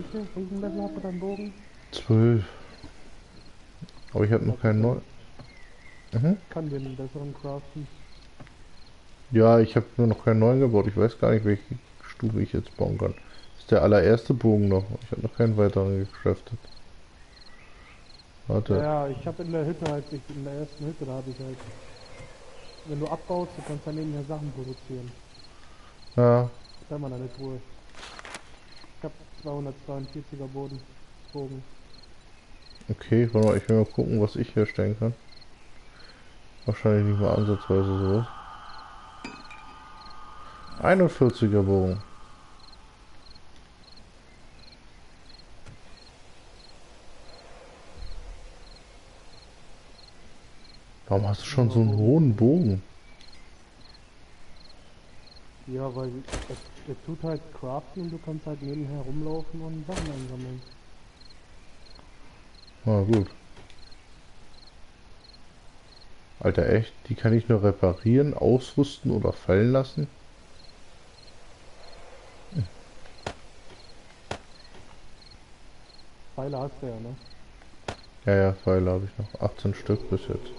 Welchen Level hat dein Bogen? 12. Aber ich habe noch keinen neuen. Mhm. Kann den besseren craften. Ja, ich habe nur noch keinen neuen gebaut. Ich weiß gar nicht, welche Stufe ich jetzt bauen kann. Das ist der allererste Bogen noch. Ich habe noch keinen weiteren gecraftet. Ja, Warte. ja, ich habe in der Hütte halt, in der ersten Hütte, da habe ich halt, wenn du abbaust, du kannst dann nebenher Sachen produzieren. Ja, Da mal deine Truhe. Ich habe 242er Bogen. okay. Warte mal, ich will mal gucken, was ich herstellen kann. Wahrscheinlich nicht mal ansatzweise sowas. 41er Bogen. Warum hast du schon so einen hohen Bogen? Ja, weil es tut halt craften und du kannst halt nebenher rumlaufen und Sachen einsammeln. Na gut. Alter, echt? Die kann ich nur reparieren, ausrüsten oder fallen lassen? Pfeile hast du ja, ne? Ja, ja, Pfeile habe ich noch. 18 Stück bis jetzt.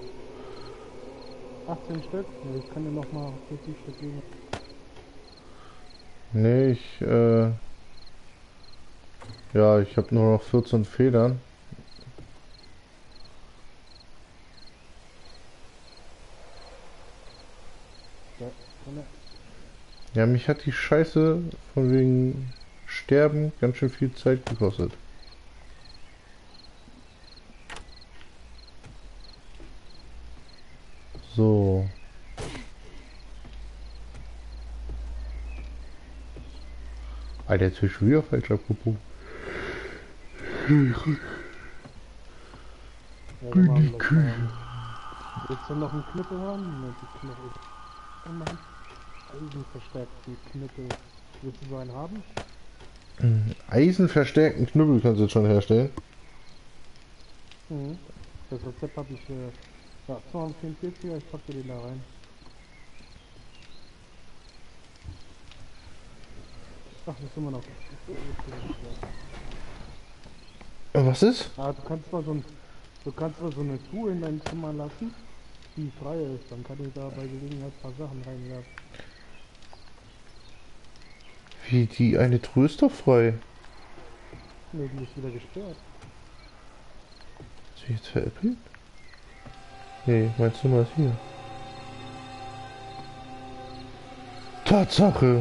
18 Stück? Ja, ich kann dir nochmal 40 Stück geben. Nee, ja, ich habe nur noch 14 Federn. Ja, drinne. Ja, mich hat die Scheiße von wegen Sterben ganz schön viel Zeit gekostet. So. Alter, jetzt bin ich schon wieder falsch abgebogen. Ja, dann machen wir gleich. Willst du noch einen Knüppel haben? Ne, die Knüppel. Machen. Eisenverstärkten Knüppel. Willst du so einen haben? Eisenverstärkten Knüppel kannst du jetzt schon herstellen. Mhm. Das Rezept habe ich, ja, 244er, ich packe den da rein. Ach, das ist immer noch. Was ist? Ah, du kannst mal so eine Truhe in dein Zimmer lassen, die frei ist. Dann kann ich da bei Gelegenheit ein paar Sachen reinwerfen. Wie, die eine Truhe ist doch frei. Ne, die ist wieder gesperrt. Ist sie jetzt veräppelt? Nee, mein Zimmer ist hier. Tatsache!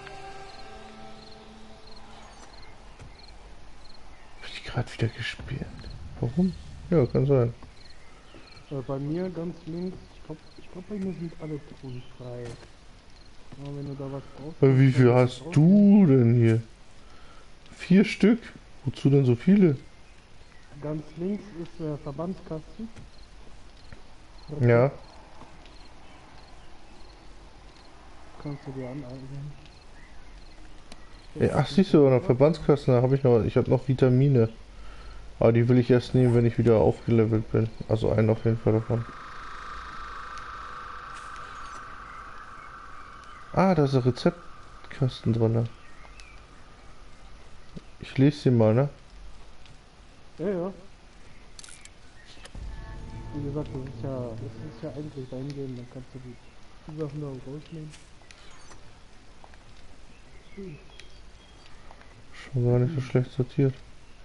Hab ich gerade wieder gesperrt. Warum? Ja, kann sein. Bei mir ganz links, ich glaub, bei mir sind alle Truhen frei. Aber wenn du da was brauchst, kannst Wie du da viel gerne hast drauf. du denn hier? 4 Stück? Wozu denn so viele? Ganz links ist der Verbandskasten. Ja. Rezept kannst du dir aneignen. Ach, siehst du, noch Verbandskasten, da habe ich noch, ich habe noch Vitamine. Aber die will ich erst nehmen, wenn ich wieder aufgelevelt bin. Also einen auf jeden Fall davon. Ah, da ist ein Rezeptkasten drin. Ich lese sie mal, ne? Ja, ja. Wie gesagt, das ist ja eigentlich dein Game, dann kannst du die Sachen da auch rausnehmen. Schon gar nicht so schlecht sortiert.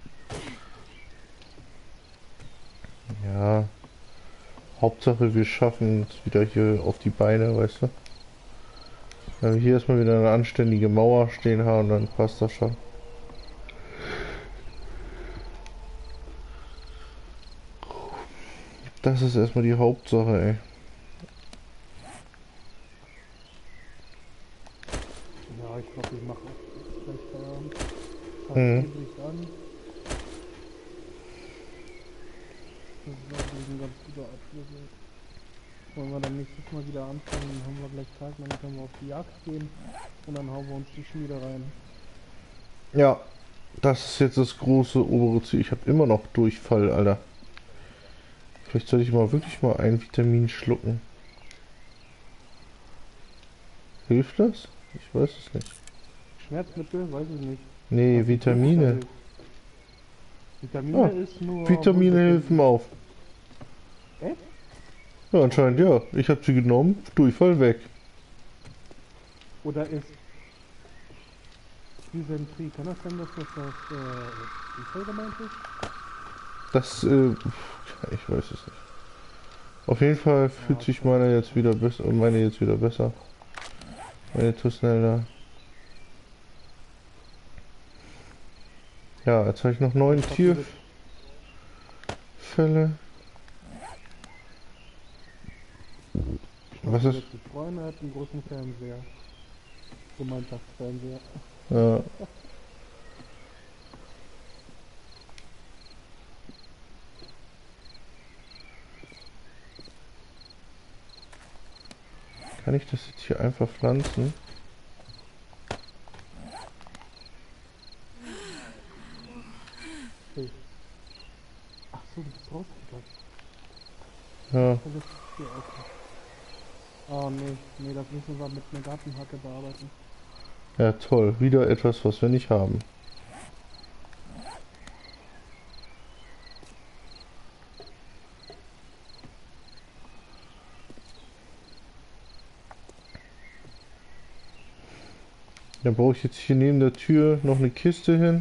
Ja, Hauptsache wir schaffen es wieder hier auf die Beine, weißt du? Wenn wir hier erstmal wieder eine anständige Mauer stehen haben, dann passt das schon. Das ist erstmal die Hauptsache, ey. Ja, ich glaube, ich mache auch gleich Feierabend. Mhm. Hier bricht an. Das ist eigentlich ein ganz guter Abschluss. Wollen wir dann nächstes Mal wieder anfangen, dann haben wir gleich Tag, dann können wir auf die Jagd gehen und dann hauen wir uns die Schmiede rein. Ja, das ist jetzt das große obere Ziel. Ich habe immer noch Durchfall, Alter. Vielleicht sollte ich mal wirklich mal ein Vitamin schlucken. Hilft das? Ich weiß es nicht. Schmerzmittel, weiß ich nicht. Nee, Was Vitamine. hilft. Vitamine Ah, ist nur Vitamine helfen auf. Echt? Ja, anscheinend ja. Ich habe sie genommen, Durchfall weg. Oder ist Dysenterie? Kann das sein, dass das Durchfall gemeint ist? Das, ich weiß es nicht. Auf jeden Fall fühlt Ah, sich kann meine nicht jetzt sein. wieder besser, meine jetzt wieder besser. Meine Tusnelda. Ja, jetzt habe ich noch Mein 9 Papi wird, Tierfälle. Was Papi ist? wird sich freuen, er hat einen großen Fernseher. Gemeinschaftsfernseher. Ja, kann ich das jetzt hier einfach pflanzen? Hey. Ach so, du bist rausgegangen. Ja, Das ist hier, okay. Oh nee, nee, das müssen wir mit einer Gartenhacke bearbeiten. ja toll. Wieder etwas, was wir nicht haben. Dann brauche ich jetzt hier neben der Tür noch eine Kiste hin.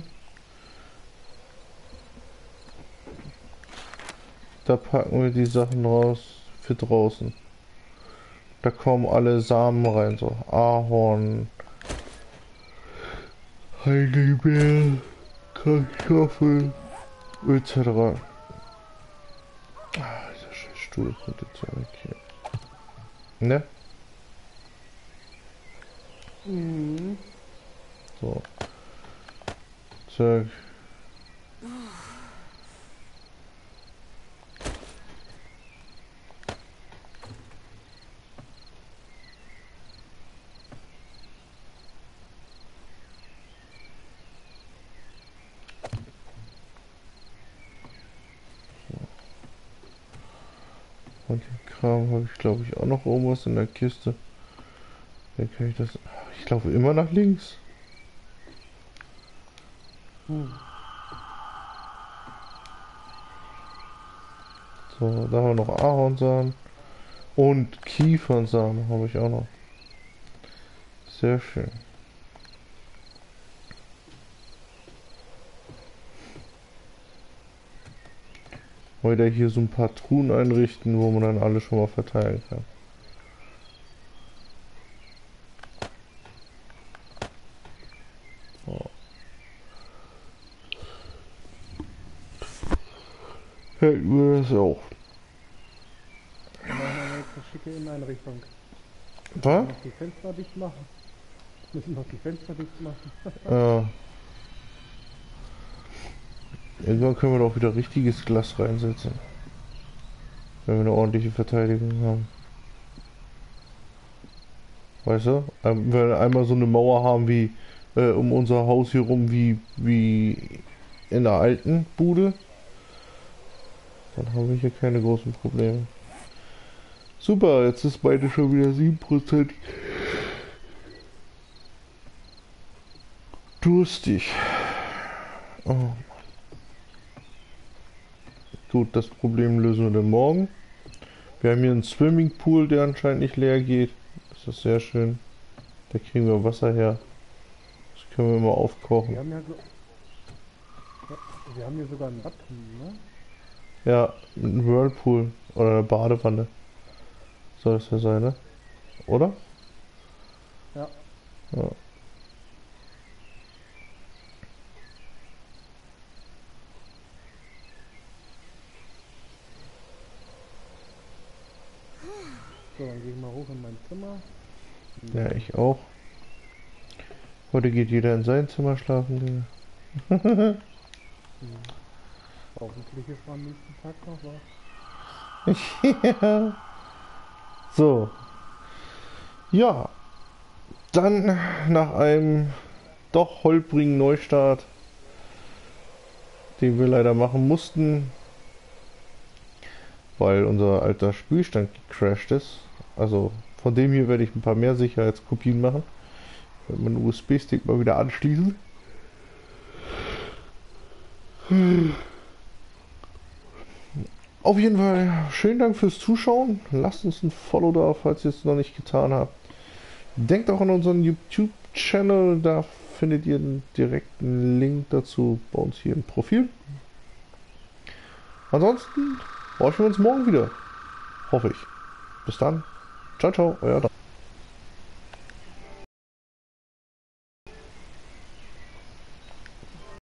Da packen wir die Sachen raus für draußen. Da kommen alle Samen rein, so Ahorn, Heidelbeer, Kartoffel, etc. Ah, dieser scheiß Stuhl kommt jetzt ja weg hier. Ne? Mhm. So. Zack. Und den Kram habe ich, glaube ich, auch noch irgendwas in der Kiste. Dann kann ich das. Ich laufe immer nach links. Hm. So, da haben wir noch Ahornsamen. Und Kiefernsamen habe ich auch noch. Sehr schön. Heute hier so ein paar Truhen einrichten, wo man dann alles schon mal verteilen kann. So. Hätten wir das auch. Wir machen aber jetzt eine schicke Inneneinrichtung. Wir Was? müssen noch die Fenster dicht machen. Müssen noch die Fenster dicht machen. Irgendwann können wir doch wieder richtiges Glas reinsetzen. Wenn wir eine ordentliche Verteidigung haben. Weißt du? Wenn wir einmal so eine Mauer haben wie um unser Haus hier rum wie in der alten Bude, dann haben wir hier keine großen Probleme. Super, jetzt ist beide schon wieder 7% durstig. Oh. Gut, das Problem lösen wir dann morgen. Wir haben hier einen Swimmingpool, der anscheinend nicht leer geht. Das ist sehr schön. Da kriegen wir Wasser her. Das können wir mal aufkochen. Wir haben ja, wir haben hier sogar einen Bad, ne? Ja, ein Whirlpool oder eine Badewanne. Soll das ja sein, ne? Oder? Ja. Ja. So, dann gehe ich mal hoch in mein Zimmer. Ja, ich auch. Heute geht jeder in sein Zimmer schlafen, Digga. Hm. Hoffentlich ist am nächsten Tag noch was. Ja. So. Ja. Dann nach einem doch holprigen Neustart, den wir leider machen mussten, weil unser alter Spielstand gecrashed ist. Also von dem hier werde ich ein paar mehr Sicherheitskopien machen. Ich werde meinen USB-Stick mal wieder anschließen. Auf jeden Fall, schönen Dank fürs Zuschauen. Lasst uns ein Follow da, falls ihr es noch nicht getan habt. Denkt auch an unseren YouTube-Channel, da findet ihr einen direkten Link dazu bei uns hier im Profil. Ansonsten horchen wir uns morgen wieder. Hoffe ich. Bis dann. Ciao, ciao, euer Dan.